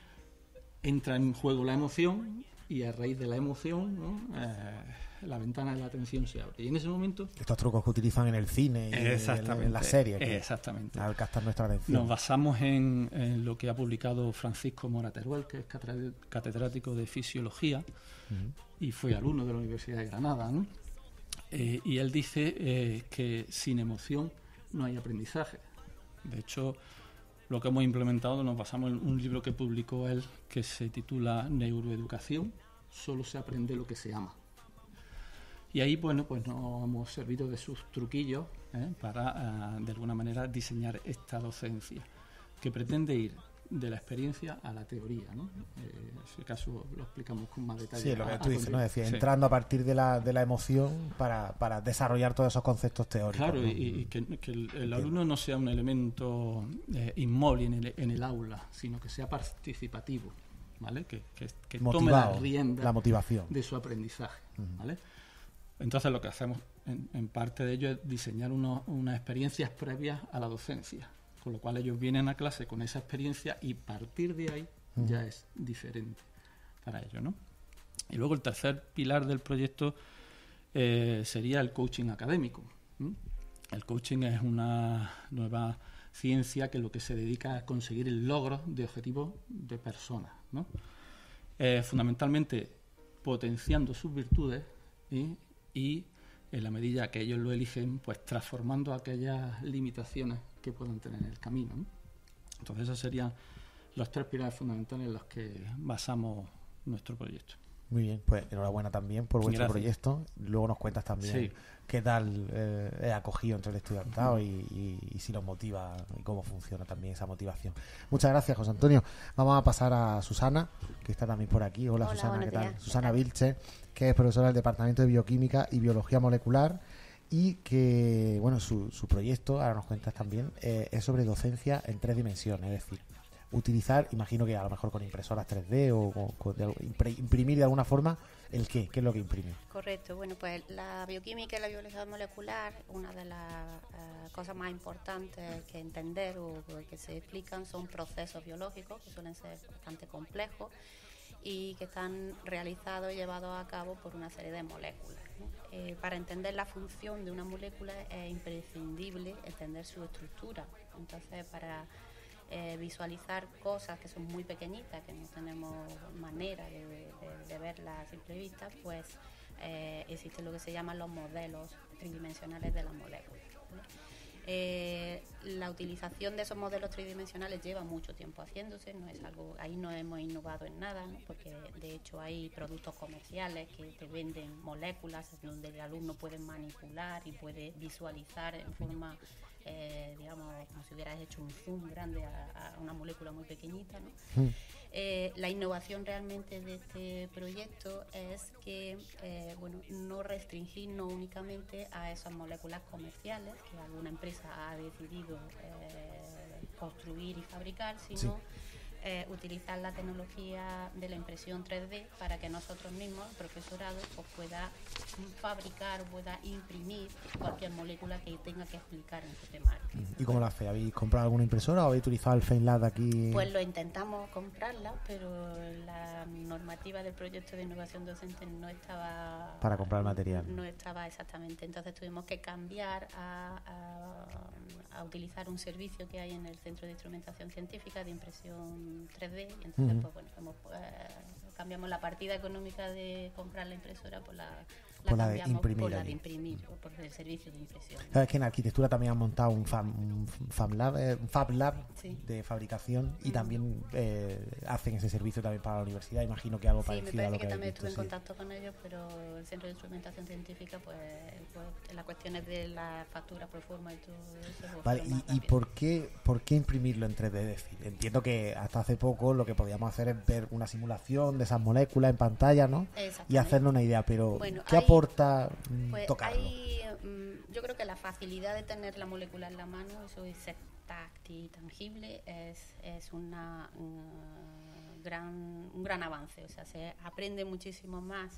entra en juego la emoción y a raíz de la emoción, ¿no? eh, la ventana de la atención se abre. Y en ese momento... Estos trucos que utilizan en el cine y en, en la serie. Exactamente. Al captar nuestra atención. Nos basamos en, en lo que ha publicado Francisco Mora Teruel, que es catedrático de Fisiología uh-huh. y fue alumno de la Universidad de Granada, ¿no? Eh, y él dice eh, que sin emoción no hay aprendizaje. De hecho, lo que hemos implementado nos basamos en un libro que publicó él que se titula Neuroeducación, solo se aprende lo que se ama. Y ahí, bueno, pues nos hemos servido de sus truquillos ¿eh? para, uh, de alguna manera, diseñar esta docencia que pretende ir de la experiencia a la teoría, ¿no? Eh, en ese caso lo explicamos con más detalle. Sí, lo que a, tú dices, ¿no? Decía, sí. entrando a partir de la, de la emoción para, para desarrollar todos esos conceptos teóricos. Claro, ¿no? y, y que, que el, el alumno no sea un elemento eh, inmóvil en el, en el aula, sino que sea participativo, ¿vale? Que, que, que tome la rienda la motivación de su aprendizaje, ¿vale? Entonces lo que hacemos en, en parte de ello es diseñar unos, unas experiencias previas a la docencia, con lo cual ellos vienen a clase con esa experiencia y partir de ahí uh-huh. ya es diferente para ellos, ¿no? Y luego el tercer pilar del proyecto eh, sería el coaching académico. ¿Mm? El coaching es una nueva ciencia que lo que se dedica a conseguir el logro de objetivos de personas, ¿no? Eh, fundamentalmente potenciando sus virtudes ¿sí? y en la medida que ellos lo eligen, pues transformando aquellas limitaciones que puedan tener en el camino, ¿no? Entonces esos serían los tres pilares fundamentales en los que basamos nuestro proyecto. Muy bien, pues enhorabuena también por vuestro Gracias. proyecto. Luego nos cuentas también sí. qué tal eh, es acogido entre el estudiantado y, y, y si nos motiva y cómo funciona también esa motivación. Muchas gracias, José Antonio. Vamos a pasar a Susana, que está también por aquí. Hola, Hola Susana, ¿qué tal? Días. Susana ¿Qué tal? Vilche, que es profesora del Departamento de Bioquímica y Biología Molecular y que, bueno, su, su proyecto, ahora nos cuentas también, eh, es sobre docencia en tres dimensiones, es decir, utilizar, imagino que a lo mejor con impresoras tres D o con, con de, impre, imprimir de alguna forma, ¿el qué? ¿Qué es lo que imprime? Correcto, bueno, pues la bioquímica y la biología molecular, una de las uh, cosas más importantes que entender o, o que se explican son procesos biológicos que suelen ser bastante complejos y que están realizados y llevados a cabo por una serie de moléculas, ¿no? Eh, para entender la función de una molécula es imprescindible entender su estructura. Entonces, para eh, visualizar cosas que son muy pequeñitas, que no tenemos manera de, de, de verlas a simple vista, pues eh, existen lo que se llaman los modelos tridimensionales de las moléculas, ¿no? Eh, la utilización de esos modelos tridimensionales lleva mucho tiempo haciéndose, no es algo, ahí no hemos innovado en nada, ¿no? Porque de hecho hay productos comerciales que te venden moléculas donde el alumno puede manipular y puede visualizar en forma, eh, digamos, como si hubieras hecho un zoom grande a, a una molécula muy pequeñita, ¿no? Mm. Eh, la innovación realmente de este proyecto es que eh, bueno, no restringirnos únicamente a esas moléculas comerciales que alguna empresa ha decidido eh, construir y fabricar, sino sí. eh, utilizar la tecnología de la impresión tres D para que nosotros mismos, el profesorado, pues pueda fabricar, pueda imprimir cualquier molécula que tenga que explicar en su temática. ¿Y cómo la hace? ¿Habéis comprado alguna impresora o habéis utilizado el FameLab aquí? Pues lo intentamos comprarla, pero la normativa del proyecto de innovación docente no estaba... Para comprar el material. No estaba exactamente, entonces tuvimos que cambiar a, a, a utilizar un servicio que hay en el Centro de Instrumentación Científica de impresión tres D, y entonces uh-huh. pues bueno, hemos, eh, cambiamos la partida económica de comprar la impresora por la... La por la de imprimir, por la de imprimir o por el servicio de impresión. Sabes que en arquitectura también han montado un Fab, un Fab Lab, eh, un Fab Lab sí. de fabricación y mm. también eh, hacen ese servicio también para la universidad. Imagino que algo sí, parecido me a lo que, que también visto, estuve sí. en contacto con ellos, pero el Centro de Instrumentación Científica, pues, pues las cuestiones de la factura por forma y todo eso. Vale, ¿y, y por qué por qué imprimirlo en tres D? Es decir, entiendo que hasta hace poco lo que podíamos hacer es ver una simulación de esas moléculas en pantalla, ¿no? Y hacernos una idea, pero bueno, ¿qué hay, aporta pues tocarlo? Hay, um, yo creo que la facilidad de tener la molécula en la mano, eso es táctil y tangible, es, es una, una gran, un gran avance. O sea, se aprende muchísimo más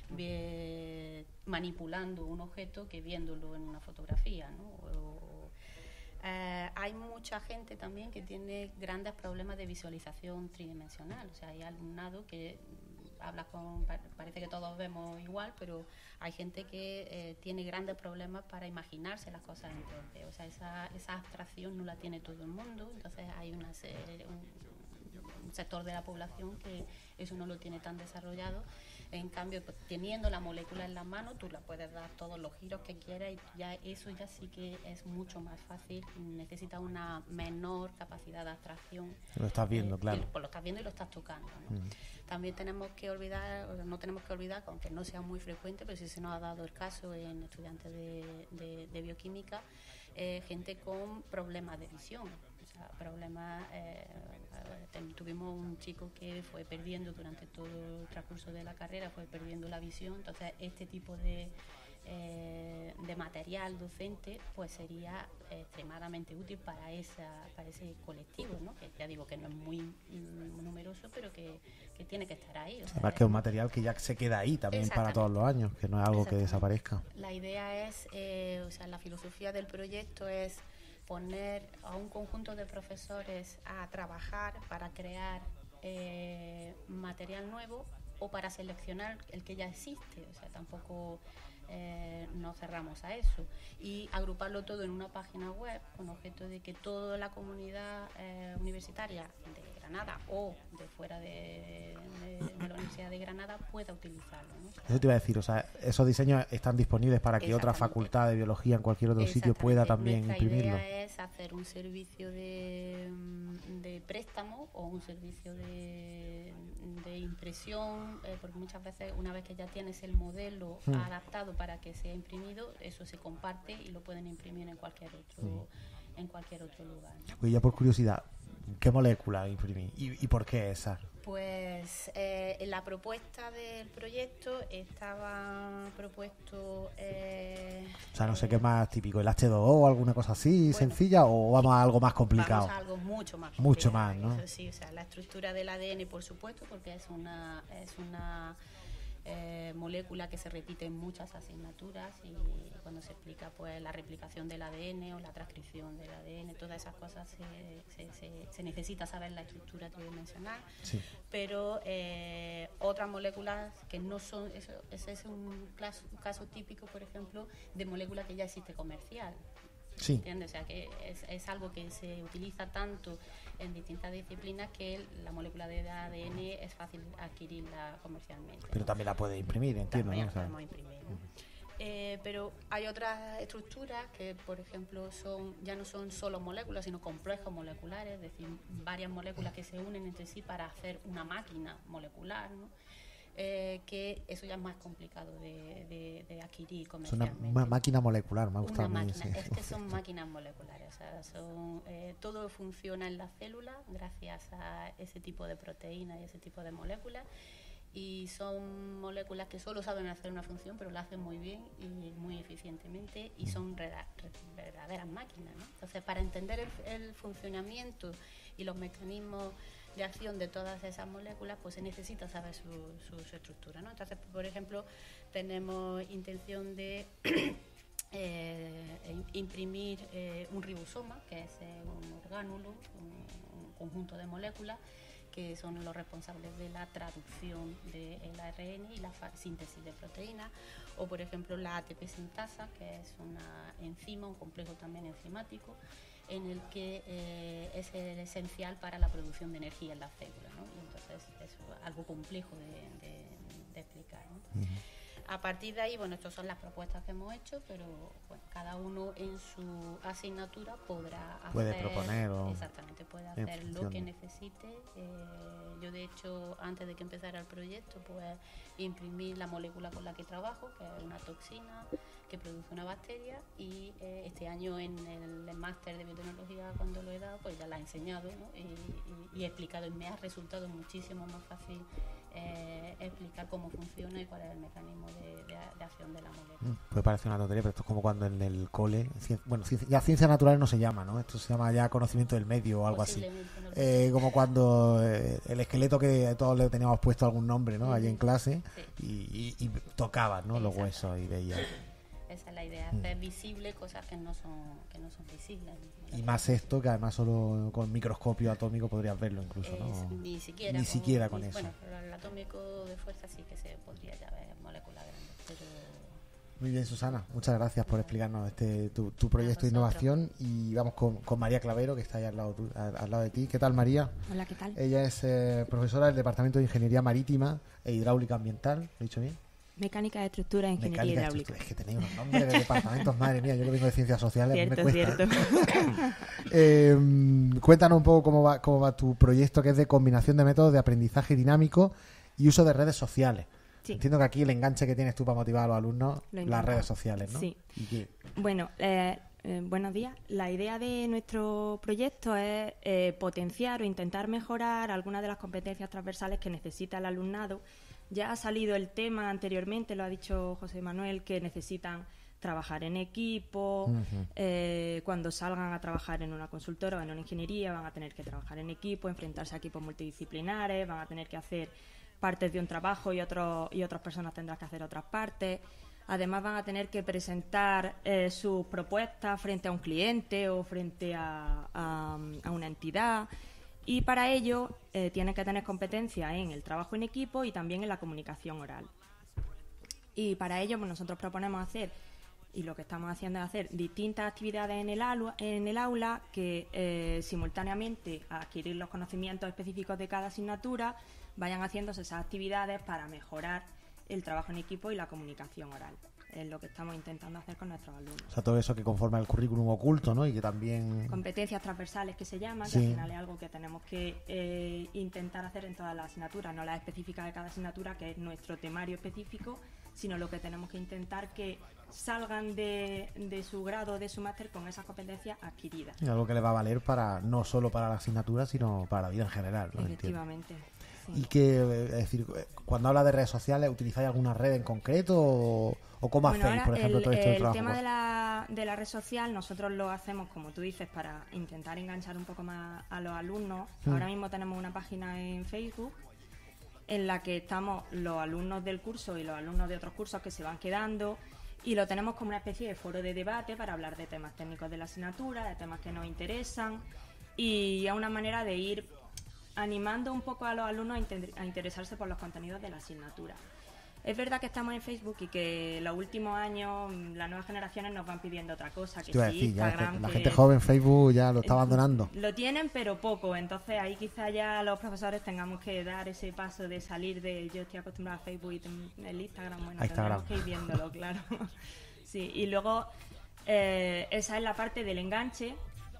bien, manipulando un objeto que viéndolo en una fotografía, ¿no? O, eh, hay mucha gente también que tiene grandes problemas de visualización tridimensional. O sea, hay alumnado que hablas con, parece que todos vemos igual, pero hay gente que eh, tiene grandes problemas para imaginarse las cosas en tres D. O sea, esa, esa abstracción no la tiene todo el mundo, entonces hay una serie, un, un sector de la población que eso no lo tiene tan desarrollado. En cambio, pues, teniendo la molécula en la mano, tú la puedes dar todos los giros que quieras y ya eso ya sí que es mucho más fácil. Necesita una menor capacidad de abstracción. Lo estás viendo, eh, claro. Y, pues lo estás viendo y lo estás tocando, ¿no? Mm. También tenemos que olvidar, no tenemos que olvidar, aunque no sea muy frecuente, pero sí se nos ha dado el caso en estudiantes de, de, de bioquímica, eh, gente con problemas de visión. O sea, problemas, eh, tuvimos un chico que fue perdiendo durante todo el transcurso de la carrera, fue perdiendo la visión, entonces este tipo de, eh, de material docente pues sería extremadamente útil para esa para ese colectivo, ¿no? Que ya digo que no es muy mm, numeroso, pero que, que tiene que estar ahí. O sea, además que es un material que ya se queda ahí también para todos los años, que no es algo que desaparezca. La idea es, eh, o sea, la filosofía del proyecto es poner a un conjunto de profesores a trabajar para crear eh, material nuevo o para seleccionar el que ya existe. O sea, tampoco eh, nos cerramos a eso. Y agruparlo todo en una página web con objeto de que toda la comunidad eh, universitaria de Granada o de fuera de, de, de la Universidad de Granada pueda utilizarlo, ¿no? Eso te iba a decir, o sea, esos diseños están disponibles para que otra facultad de biología en cualquier otro sitio pueda también Nuestra imprimirlo. La idea es hacer un servicio de, de préstamo o un servicio de, de impresión, eh, porque muchas veces una vez que ya tienes el modelo hmm. adaptado para que sea imprimido, eso se comparte y lo pueden imprimir en cualquier otro, hmm. en cualquier otro lugar, ¿no? Oye, ya por curiosidad, ¿qué molécula imprimí? ¿Y, ¿Y por qué esa? Pues eh, en la propuesta del proyecto estaba propuesto... Eh, O sea, no sé qué es más típico, el hache dos o o alguna cosa así, Bueno, sencilla, o vamos a algo más complicado. Vamos a algo mucho más Mucho complicado, más, ¿no? eso sí, o sea, la estructura del A D N, por supuesto, porque es una es una eh, molécula que se repite en muchas asignaturas y cuando se explica pues la replicación del A D N o la transcripción del A D N, todas esas cosas se, se, se, se necesita saber la estructura tridimensional. Sí. Pero eh, otras moléculas que no son, eso, ese es un caso, un caso típico, por ejemplo, de molécula que ya existe comercial. Sí. ¿Entiendes? O sea, que es, es algo que se utiliza tanto en distintas disciplinas que el- la molécula de A D N es fácil adquirirla comercialmente. Pero también la puede imprimir, entiendo, También ¿no? O sea, podemos imprimir, ¿no? Eh, pero hay otras estructuras que, por ejemplo, son ya no son solo moléculas, sino complejos moleculares, es decir, varias moléculas que se unen entre sí para hacer una máquina molecular, ¿no? Eh, que eso ya es más complicado de, de- de adquirir es una, comercialmente. una máquina molecular, me ha gustado Una a mí. máquina, Sí. es que son máquinas moleculares, o sea, son, eh, todo funciona en la célula gracias a ese tipo de proteínas y ese tipo de moléculas, y son moléculas que solo saben hacer una función, pero la hacen muy bien y muy eficientemente, y son reda- re- verdaderas máquinas, ¿no? Entonces, para entender el, el funcionamiento y los mecanismos de acción de todas esas moléculas, pues se necesita saber su, su, su estructura, ¿no? Entonces, por ejemplo, tenemos intención de eh, imprimir eh, un ribosoma, que es eh, un orgánulo, un, un conjunto de moléculas que son los responsables de la traducción del A R N y la fa- síntesis de proteínas, o por ejemplo la A T P sintasa, que es una enzima, un complejo también enzimático, en el que eh, es el esencial para la producción de energía en las células, ¿no? Y entonces es algo complejo de, de, de explicar, ¿no? Ujú. A partir de ahí, bueno, estas son las propuestas que hemos hecho, pero bueno, cada uno en su asignatura podrá hacer... Puede proponer o- Exactamente, puede en hacer lo función que de- necesite. Eh, yo, de hecho, antes de que empezara el proyecto, pues imprimí la molécula con la que trabajo, que es una toxina que produce una bacteria, y eh, este año en el, el máster de biotecnología, cuando lo he dado, pues ya la he enseñado, ¿no? y, y- y he explicado, y me ha resultado muchísimo más fácil eh, explicar cómo funciona y cuál es el mecanismo de, de, de acción de la molécula. Mm, Puede parecer una tontería, pero esto es como cuando en el cole, cien- bueno, cien- ya ciencias naturales no se llama, ¿no? Esto se llama ya conocimiento del medio o algo así. Posiblemente, no lo Eh, sé. como cuando eh, el esqueleto que todos le teníamos puesto algún nombre, ¿no? Allí en Ujú. clase Sí. y, y, y tocabas, ¿no? Los Exacto. huesos y veías. Esa es la idea, Mm. hacer visible cosas que no son que no son visibles. Y más esto, que además solo con microscopio atómico podrías verlo incluso, Es- ¿no? ni siquiera Ni siquiera con ni- eso. Bueno, pero el atómico de fuerza sí que se podría ya ver moléculas grandes, pero Muy bien, Susana, muchas gracias por explicarnos este tu, tu proyecto de vosotros. innovación, y vamos con, con María Clavero, que está ahí al lado, tu- al, al lado de ti. ¿Qué tal, María? Hola, ¿qué tal? Ella es eh, profesora del Departamento de Ingeniería Marítima e Hidráulica Ambiental, ¿lo he dicho bien? Mecánica de estructura e ingeniería Mecánica de hidráulica. estructura. Es que tenéis unos nombres de departamentos, madre mía, yo que vengo de ciencias sociales, a mí Cierto, me cuesta. cierto. Eh, cuéntanos un poco cómo va, cómo va tu proyecto, que es de combinación de métodos de aprendizaje dinámico y uso de redes sociales. Sí. Entiendo que aquí el enganche que tienes tú para motivar a los alumnos, Lo he las intentado. redes sociales, ¿no? Sí. Y que- Bueno, eh, eh, buenos días. La idea de nuestro proyecto es eh, potenciar o intentar mejorar algunas de las competencias transversales que necesita el alumnado. Ya ha salido el tema anteriormente, lo ha dicho José Manuel, que necesitan trabajar en equipo. Ujú. Eh, cuando salgan a trabajar en una consultora o en una ingeniería van a tener que trabajar en equipo, enfrentarse a equipos multidisciplinares, van a tener que hacer partes de un trabajo y, otro, y otras personas tendrán que hacer otras partes. Además van a tener que presentar eh, sus propuestas frente a un cliente o frente a, a, a una entidad. Y para ello eh, tienen que tener competencia en el trabajo en equipo y también en la comunicación oral. Y para ello pues, nosotros proponemos hacer, y lo que estamos haciendo es hacer distintas actividades en el aula, en el aula que eh, simultáneamente a adquirir los conocimientos específicos de cada asignatura vayan haciéndose esas actividades para mejorar el trabajo en equipo y la comunicación oral. Es lo que estamos intentando hacer con nuestros alumnos. O sea, todo eso que conforma el currículum oculto, ¿no? Y que también... Competencias transversales que se llaman, Sí. que al final es algo que tenemos que eh, intentar hacer en todas las asignaturas, no las específicas de cada asignatura, que es nuestro temario específico, sino lo que tenemos que intentar que salgan de, de su grado, de su máster, con esas competencias adquiridas. Algo que le va a valer para no solo para la asignatura, sino para la vida en general, ¿no? Entiendo. Efectivamente. Sí. Y que, eh, es decir, cuando habla de redes sociales, ¿utilizáis alguna red en concreto o, o cómo Bueno, hacéis, ahora por ejemplo, el, todo este el trabajo? tema de la, de la red social, nosotros lo hacemos, como tú dices, para intentar enganchar un poco más a los alumnos. Mm. Ahora mismo tenemos una página en Facebook en la que estamos los alumnos del curso y los alumnos de otros cursos que se van quedando, y lo tenemos como una especie de foro de debate para hablar de temas técnicos de la asignatura, de temas que nos interesan, y es una manera de ir animando un poco a los alumnos a, inter- a interesarse por los contenidos de la asignatura. Es verdad que estamos en Facebook y que los últimos años mm, las nuevas generaciones nos van pidiendo otra cosa, que Te iba a sí, decir, ya es que Instagram, la que- gente joven Facebook ya lo está abandonando. Lo tienen, pero poco. Entonces ahí quizá ya los profesores tengamos que dar ese paso de salir de yo estoy acostumbrado a Facebook y ten- el Instagram, bueno, A Instagram. tendremos que ir viéndolo, claro. Sí, y luego eh, esa es la parte del enganche,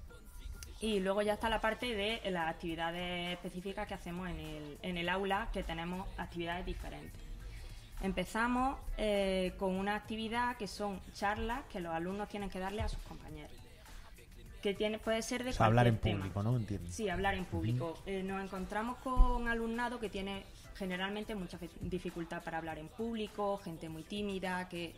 y luego ya está la parte de las actividades específicas que hacemos en el, en el aula, que tenemos actividades diferentes. Empezamos eh, con una actividad que son charlas que los alumnos tienen que darle a sus compañeros. Que tiene, puede ser de O sea, hablar en cualquier público, tema. ¿no? Entiendo. Sí, hablar en público. Eh, nos encontramos con alumnado que tiene generalmente mucha fe- dificultad para hablar en público, gente muy tímida, que,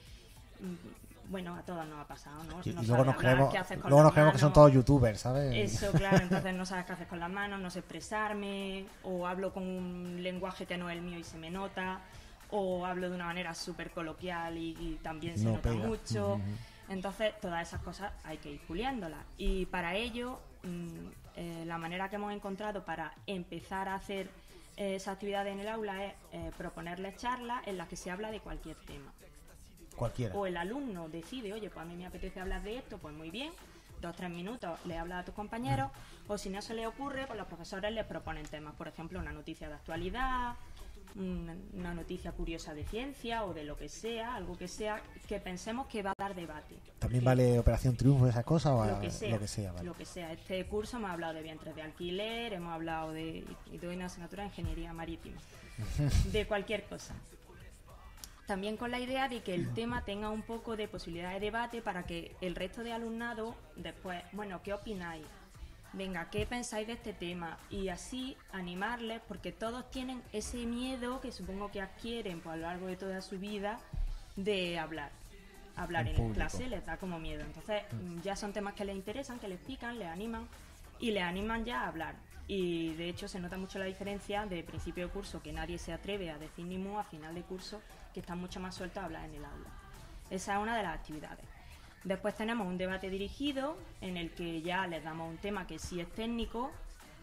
mm, bueno, a todos nos ha pasado, ¿no? Y, No y sabe luego nos hablar, creemos, qué haces con luego las nos creemos que son manos. todos youtubers, ¿sabes? Eso, claro, entonces no sabes qué hacer con las manos, no sé expresarme, o hablo con un lenguaje que no es el mío y se me nota, o hablo de una manera súper coloquial y, y también se No nota pega. mucho. Ujú. Entonces, todas esas cosas hay que ir puliéndolas. Y para ello, mm, eh, la manera que hemos encontrado para empezar a hacer eh, esa actividad en el aula es eh, proponerles charlas en las que se habla de cualquier tema. Cualquiera. O el alumno decide, oye, pues a mí me apetece hablar de esto, pues muy bien, dos, tres minutos le habla a tus compañeros, o si no se le ocurre, pues los profesores les proponen temas, por ejemplo, una noticia de actualidad, una, una noticia curiosa de ciencia o de lo que sea, algo que sea que pensemos que va a dar debate. ¿También Que- vale Operación Triunfo, esas cosas? O lo que sea, lo que sea, vale. lo que sea. Este curso hemos hablado de vientres de alquiler, hemos hablado de, y doy una asignatura de ingeniería marítima, de cualquier cosa. También con la idea de que el tema tenga un poco de posibilidad de debate para que el resto de alumnado después, bueno, ¿qué opináis? Venga, ¿qué pensáis de este tema? Y así animarles, porque todos tienen ese miedo que supongo que adquieren pues, a lo largo de toda su vida de hablar. Hablar En en, público. clase les da como miedo. Entonces, mm, ya son temas que les interesan, que les pican, les animan y les animan ya a hablar. Y de hecho se nota mucho la diferencia de principio de curso, que nadie se atreve a decir ni mu, a final de curso, que están mucho más sueltos a hablar en el aula. Esa es una de las actividades. Después tenemos un debate dirigido en el que ya les damos un tema que sí es técnico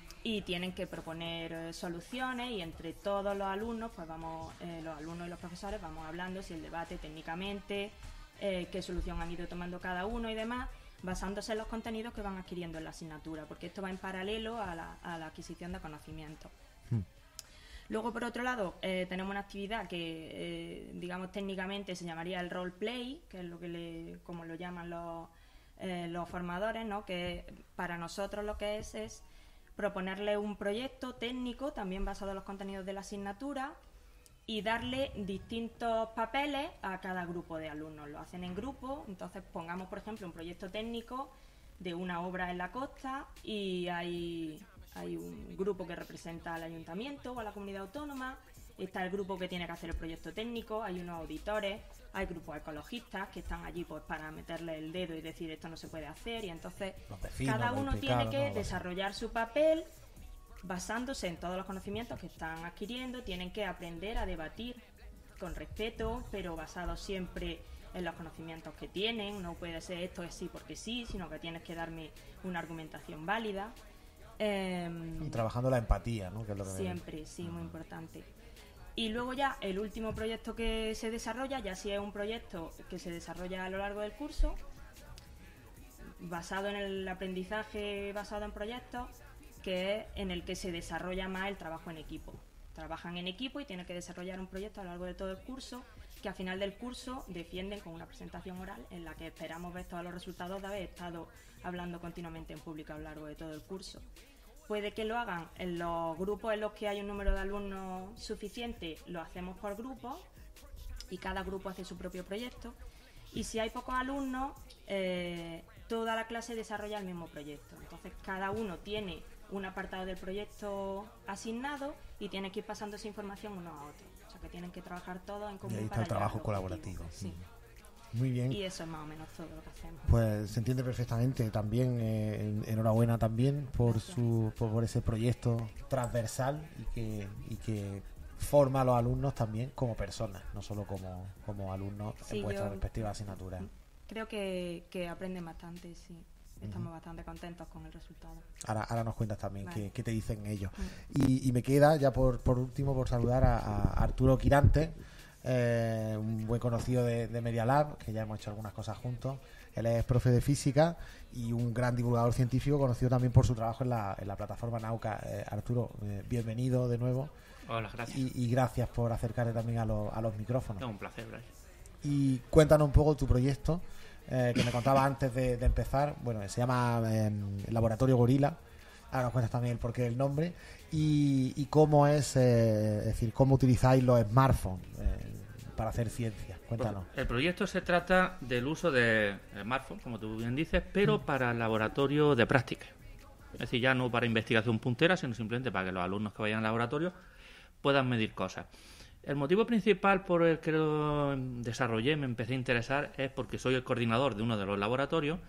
y tienen que proponer eh, soluciones, y entre todos los alumnos, pues vamos, eh, los alumnos y los profesores vamos hablando si el debate técnicamente, eh, qué solución han ido tomando cada uno y demás, basándose en los contenidos que van adquiriendo en la asignatura, porque esto va en paralelo a la, a la adquisición de conocimiento. Hmm. Luego, por otro lado, eh, tenemos una actividad que, eh, digamos, técnicamente se llamaría el role play, que es lo que le, como lo llaman los, eh, los formadores, ¿no? Que para nosotros lo que es es proponerle un proyecto técnico, también basado en los contenidos de la asignatura, y darle distintos papeles a cada grupo de alumnos. Lo hacen en grupo, entonces pongamos, por ejemplo, un proyecto técnico de una obra en la costa y hay... Hay un grupo que representa al ayuntamiento o a la comunidad autónoma, está el grupo que tiene que hacer el proyecto técnico, hay unos auditores, hay grupos ecologistas que están allí pues para meterle el dedo y decir esto no se puede hacer, y entonces Los vecinos, cada los uno tiene implicados, que ¿no? Vale. desarrollar su papel basándose en todos los conocimientos que están adquiriendo, tienen que aprender a debatir con respeto, pero basado siempre en los conocimientos que tienen, no puede ser esto es sí porque sí, sino que tienes que darme una argumentación válida. Eh, Y trabajando la empatía, ¿no? Que es lo que me- Siempre, sí, muy importante. Y luego ya el último proyecto que se desarrolla, ya sí es un proyecto que se desarrolla a lo largo del curso, basado en el aprendizaje basado en proyectos, que es en el que se desarrolla más el trabajo en equipo. Trabajan en equipo y tienen que desarrollar un proyecto a lo largo de todo el curso, que al final del curso defienden con una presentación oral en la que esperamos ver todos los resultados de haber estado hablando continuamente en público a lo largo de todo el curso. Puede que lo hagan en los grupos en los que hay un número de alumnos suficiente, lo hacemos por grupos y cada grupo hace su propio proyecto. Y si hay pocos alumnos, eh, toda la clase desarrolla el mismo proyecto. Entonces cada uno tiene un apartado del proyecto asignado y tienen que ir pasando esa información uno a otro. O sea, que tienen que trabajar todos en común. Y ahí está para el trabajo llegar al colaborativo. objetivo. Sí. Muy bien. Y eso es más o menos todo lo que hacemos. Pues se entiende perfectamente. También eh, en- enhorabuena también por Gracias. su por, por ese proyecto transversal y que y que forma a los alumnos también como personas, no solo como, como alumnos Sí, en vuestras yo- respectivas asignaturas. Creo que, que aprenden bastante, sí. Estamos bastante contentos con el resultado. Ahora, ahora nos cuentas también Vale. qué, qué te dicen ellos. Mm. Y, y me queda ya por, por último por saludar a, a Arturo Quirante, eh, un buen conocido de, de Media Lab, que ya hemos hecho algunas cosas juntos. Él es profe de física y un gran divulgador científico, conocido también por su trabajo en la, en la plataforma Nauka. Eh, Arturo, eh, bienvenido de nuevo Hola, gracias. y, y gracias por acercarte también a, los- a los micrófonos. No, un placer, Brian. Y cuéntanos un poco tu proyecto, eh, que me contaba antes de, de empezar. Bueno, se llama eh, Laboratorio Gorila. Ahora nos cuentas también el porqué del nombre y, y cómo es, eh, es decir, cómo utilizáis los smartphones eh, para hacer ciencia. Cuéntanos. El proyecto se trata del uso de smartphones, como tú bien dices, pero para el laboratorio de práctica. Es decir, ya no para investigación puntera, sino simplemente para que los alumnos que vayan al laboratorio puedan medir cosas. El motivo principal por el que lo desarrollé, me empecé a interesar, es porque soy el coordinador de uno de los laboratorios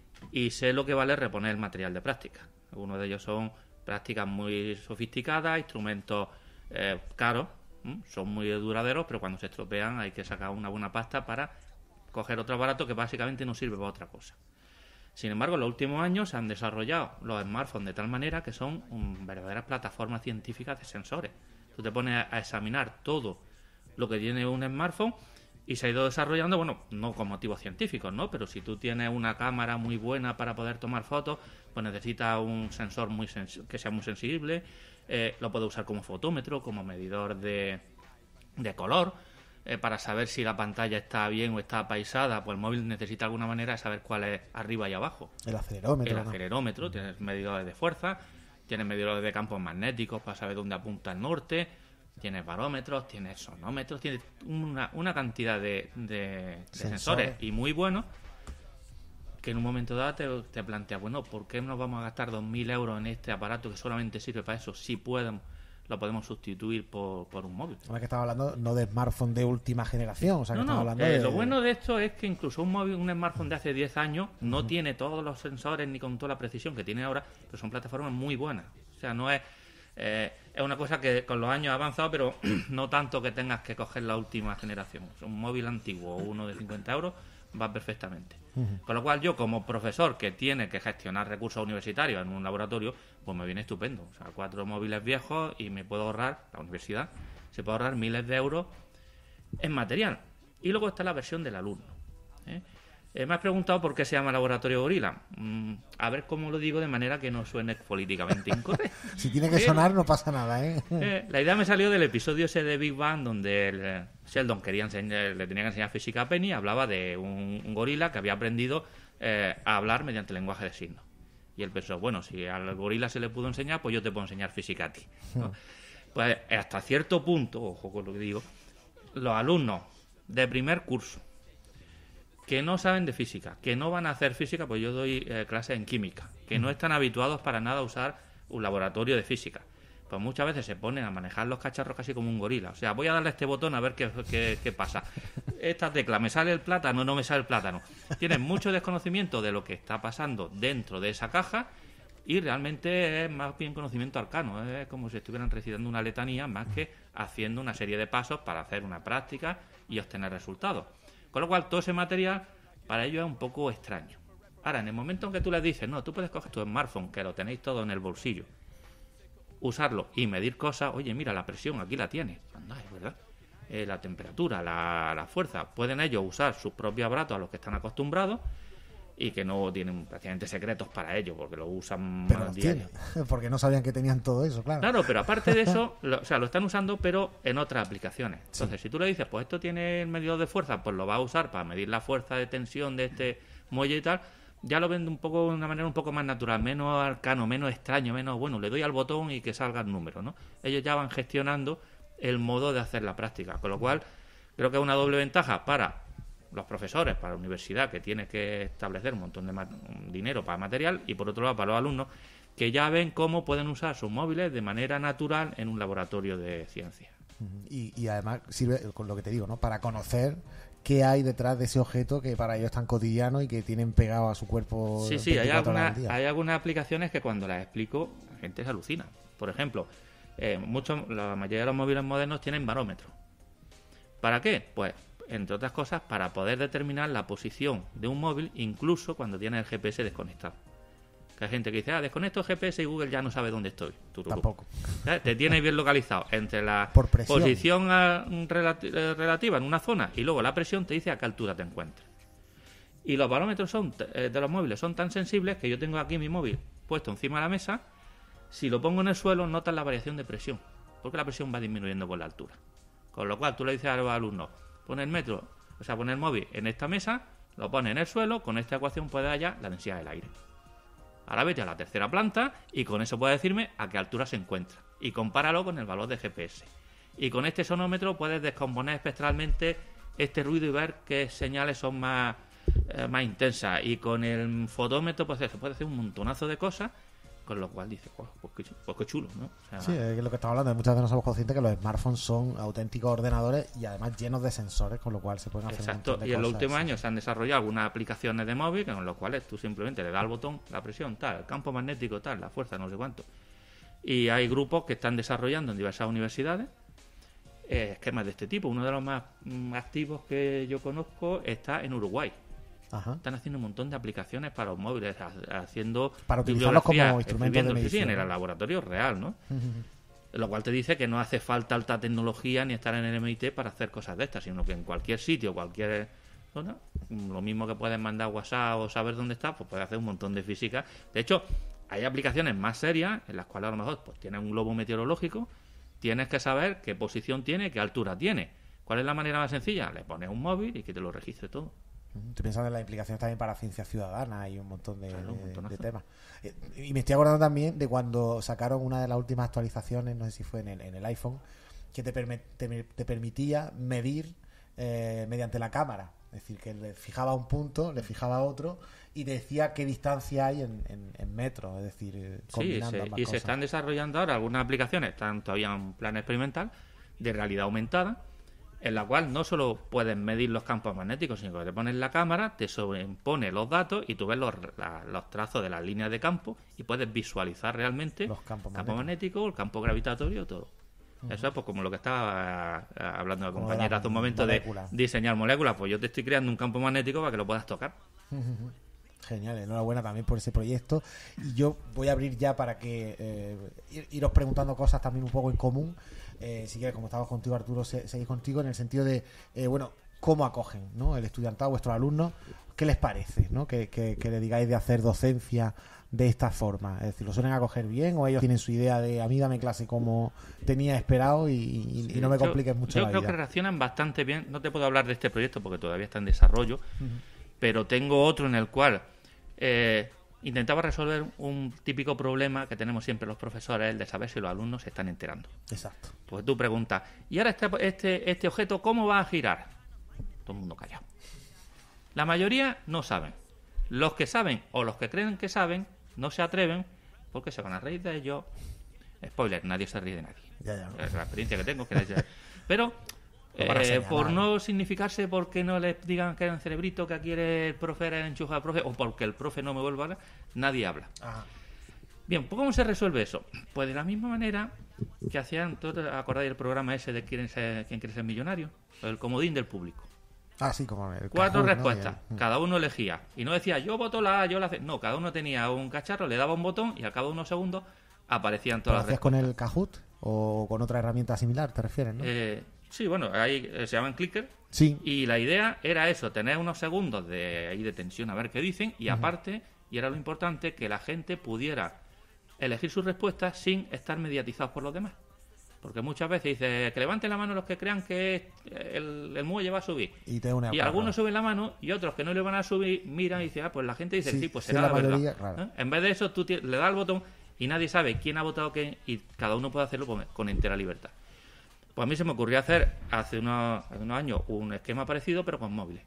y sé lo que vale reponer el material de práctica. Algunos de ellos son prácticas muy sofisticadas, instrumentos eh, caros, ¿m? son muy duraderos, pero cuando se estropean hay que sacar una buena pasta para coger otro aparato que básicamente no sirve para otra cosa. Sin embargo, en los últimos años se han desarrollado los smartphones de tal manera que son um, verdaderas plataformas científicas de sensores. Tú te pones a examinar todo lo que tiene un smartphone y se ha ido desarrollando, bueno, no con motivos científicos, ¿no? Pero si tú tienes una cámara muy buena para poder tomar fotos, pues necesitas un sensor muy sens- que sea muy sensible, eh, lo puedes usar como fotómetro, como medidor de, de color, eh, para saber si la pantalla está bien o está apaisada, pues el móvil necesita alguna manera de saber cuál es arriba y abajo. El acelerómetro. El ¿no? acelerómetro, tienes medidores de fuerza, tienes medidores de campos magnéticos para saber dónde apunta el norte, tienes barómetros, tienes sonómetros, tienes una, una cantidad de, de- de Sensores. sensores y muy buenos que en un momento dado te, te planteas, bueno, ¿por qué nos vamos a gastar dos mil euros en este aparato que solamente sirve para eso? Si pueden, lo podemos sustituir por, por un móvil. Además que estaba hablando no de smartphone de última generación, o sea que No, estaba no, hablando eh, de... lo bueno de esto es que incluso un móvil, un smartphone de hace diez años no tiene todos los sensores ni con toda la precisión que tiene ahora, pero son plataformas muy buenas. O sea, no es... eh, es una cosa que con los años ha avanzado, pero no tanto que tengas que coger la última generación. Un móvil antiguo o uno de cincuenta euros va perfectamente. Con lo cual yo, como profesor que tiene que gestionar recursos universitarios en un laboratorio, pues me viene estupendo. O sea, cuatro móviles viejos y me puedo ahorrar, la universidad, se puede ahorrar miles de euros en material. Y luego está la versión del alumno. ¿eh? Eh, me has preguntado por qué se llama Laboratorio Gorila. Mm, a ver cómo lo digo de manera que no suene políticamente incorrecto. Si tiene que Pero, sonar no pasa nada, ¿eh? eh, la idea me salió del episodio ese de Big Bang donde el, eh, Sheldon quería enseñar, le tenía que enseñar física a Penny, hablaba de un, un gorila que había aprendido eh, a hablar mediante lenguaje de signos. Y él pensó, bueno, si al gorila se le pudo enseñar, pues yo te puedo enseñar física a ti, ¿no? Pues hasta cierto punto, ojo con lo que digo, los alumnos de primer curso que no saben de física, que no van a hacer física, pues yo doy eh, clases en química, que no están habituados para nada a usar un laboratorio de física, pues muchas veces se ponen a manejar los cacharros casi como un gorila. O sea, voy a darle a este botón a ver qué, qué, qué pasa. Esta tecla, ¿me sale el plátano? No me sale el plátano. Tienen mucho desconocimiento de lo que está pasando dentro de esa caja y realmente es más bien conocimiento arcano. Es como si estuvieran recitando una letanía más que haciendo una serie de pasos para hacer una práctica y obtener resultados. Con lo cual, todo ese material para ellos es un poco extraño. Ahora, en el momento en que tú les dices, no, tú puedes coger tu smartphone, que lo tenéis todo en el bolsillo, usarlo y medir cosas, oye, mira, la presión, aquí la tienes. Anda, es verdad. Eh, la temperatura, la, la fuerza. Pueden ellos usar sus propios aparatos a los que están acostumbrados y que no tienen prácticamente secretos para ellos, porque lo usan Pero más los diario. tienen, porque no sabían que tenían todo eso, claro. Claro, pero aparte de eso, lo, o sea, lo están usando, pero en otras aplicaciones. Entonces, si tú le dices, pues esto tiene el medidor de fuerza, pues lo va a usar para medir la fuerza de tensión de este muelle y tal, ya lo ven de un poco, de una manera un poco más natural, menos arcano, menos extraño, menos, bueno, le doy al botón y que salga el número, ¿no? Ellos ya van gestionando el modo de hacer la práctica, con lo cual creo que es una doble ventaja para los profesores, para la universidad, que tiene que establecer un montón de ma- dinero para material, y por otro lado para los alumnos, que ya ven cómo pueden usar sus móviles de manera natural en un laboratorio de ciencia. Y, y además sirve, con lo que te digo, ¿no? Para conocer qué hay detrás de ese objeto que para ellos es tan cotidiano y que tienen pegado a su cuerpo. Sí, sí, hay, veinticuatro horas alguna, al día. hay algunas aplicaciones que cuando las explico la gente se alucina. Por ejemplo, eh, muchos, la mayoría de los móviles modernos tienen barómetro. ¿Para qué? Pues, entre otras cosas, para poder determinar la posición de un móvil incluso cuando tiene el G P S desconectado. Que hay gente que dice, ah, desconecto el G P S y Google ya no sabe dónde estoy. Tururú. Tampoco. ¿Sabes? Te tiene bien localizado entre la Por presión. posición a- relati- eh, relativa en una zona y luego la presión te dice a qué altura te encuentras. Y los barómetros son t- eh, de los móviles son tan sensibles que yo tengo aquí mi móvil puesto encima de la mesa. Si lo pongo en el suelo, notas la variación de presión, porque la presión va disminuyendo con la altura. Con lo cual tú le dices a los alumnos, pon el metro, o sea, pon el móvil en esta mesa, lo pones en el suelo, con esta ecuación puedes hallar la densidad del aire. Ahora vete a la tercera planta y con eso puedes decirme a qué altura se encuentra. Y compáralo con el valor de G P S. Y con este sonómetro puedes descomponer espectralmente este ruido y ver qué señales son más, eh, más intensas. Y con el fotómetro pues, se puede hacer un montonazo de cosas, con lo cual dices, oh, pues, qué, pues qué chulo, ¿no? O sea, Sí, es lo que estamos hablando. Muchas veces no somos conscientes que los smartphones son auténticos ordenadores y además llenos de sensores, con lo cual se pueden hacer exacto. un montón de Y en los cosas. últimos Sí. años se han desarrollado algunas aplicaciones de móvil con los cuales tú simplemente le das al botón, la presión, tal, el campo magnético, tal, la fuerza, no sé cuánto. Y hay grupos que están desarrollando en diversas universidades eh, esquemas de este tipo. Uno de los más mm, activos que yo conozco está en Uruguay. Ajá. Están haciendo un montón de aplicaciones para los móviles, ha- haciendo Para utilizarlos como bibliografía, instrumentos de escribiendo, sí, sí, en medición, el ¿no? laboratorio real, ¿no? Lo cual te dice que no hace falta alta tecnología ni estar en el M I T para hacer cosas de estas, sino que en cualquier sitio, cualquier zona, lo mismo que puedes mandar WhatsApp o saber dónde estás, pues puedes hacer un montón de física. De hecho, hay aplicaciones más serias en las cuales a lo mejor pues tienes un globo meteorológico, tienes que saber qué posición tiene, qué altura tiene. ¿Cuál es la manera más sencilla? Le pones un móvil y que te lo registre todo. Estoy pensando en las implicaciones también para ciencia ciudadana y un montón de, Claro, un de- montonazo. de temas. Eh, Y me estoy acordando también de cuando sacaron una de las últimas actualizaciones, no sé si fue en el, en el iPhone, que te, perme- te, te permitía medir eh, mediante la cámara. Es decir, que le fijaba un punto, le fijaba otro y te decía qué distancia hay en, en- en metros. Es decir, eh, Sí, combinando se- ambas y se cosas. están desarrollando ahora algunas aplicaciones, están todavía en plan experimental, de realidad aumentada, en la cual no solo puedes medir los campos magnéticos, sino que te pones la cámara, te sobreimpone los datos y tú ves los, la- los trazos de las líneas de campo y puedes visualizar realmente Los campos campo magnéticos. magnético, el campo gravitatorio, todo. Eso es pues como lo que estaba eh, hablando la Como de compañera la hace un momento de molécula. diseñar moléculas. Pues yo te estoy creando un campo magnético para que lo puedas tocar. Genial, enhorabuena también por ese proyecto. Y yo voy a abrir ya para que eh, ir- iros preguntando cosas también un poco en común. Eh, si quieres, como estamos contigo, Arturo, se- seguir contigo en el sentido de, eh, bueno, cómo acogen, ¿no? El estudiantado, vuestros alumnos, ¿qué les parece, ¿no? Que, que, que le digáis de hacer docencia de esta forma. Es decir, ¿lo suelen acoger bien o ellos tienen su idea de a mí dame clase como tenía esperado y, y- y no me Yo- compliques mucho Yo la creo vida? que reaccionan bastante bien. No te puedo hablar de este proyecto porque todavía está en desarrollo, pero tengo otro en el cual eh, intentaba resolver un típico problema que tenemos siempre los profesores, el de saber si los alumnos se están enterando. Exacto. Pues tú preguntas, ¿y ahora este, este, este objeto cómo va a girar? Todo el mundo callado. La mayoría no saben. Los que saben o los que creen que saben no se atreven porque se van a reír de ellos. Spoiler, nadie se ríe de nadie. Ya, ya. Es la experiencia que tengo. Que nadie se- Pero Lo van a eh, señalar. por no significarse porque no les digan que era un cerebrito, que aquí el profe era enchufa al profe, o porque el profe no me vuelva a hablar, nadie habla. Ajá. Bien, pues ¿cómo se resuelve eso? Pues de la misma manera que hacían, ¿todos acordáis del programa ese de quién, ser, quién quiere ser millonario? El comodín del público. Ah, sí, como el Cuatro Kahoot, ¿no? respuestas, Y el- cada uno elegía. Y no decía, yo voto la A, yo la C. No, cada uno tenía un cacharro, le daba un botón y al cabo de unos segundos aparecían ¿Lo todas las hacías respuestas. con el Kahoot o con otra herramienta similar, te refieres, no? Eh, sí, bueno, ahí eh, se llaman clicker. Sí. Y la idea era eso, tener unos segundos de, ahí de tensión a ver qué dicen. Y aparte, y era lo importante, que la gente pudiera elegir sus respuestas sin estar mediatizados por los demás. Porque muchas veces dice que levanten la mano los que crean que el, el muelle va a subir. Y te une al Y carro. algunos suben la mano y otros que no le van a subir miran y dicen, ah, pues la gente dice, Sí, sí, pues sí, será la la, verdad. mayoría, claro. ¿Eh? En vez de eso, tú ti- le das al botón y nadie sabe quién ha votado qué y cada uno puede hacerlo con, con entera libertad. Pues a mí se me ocurrió hacer hace unos, hace unos años un esquema parecido, pero con móviles.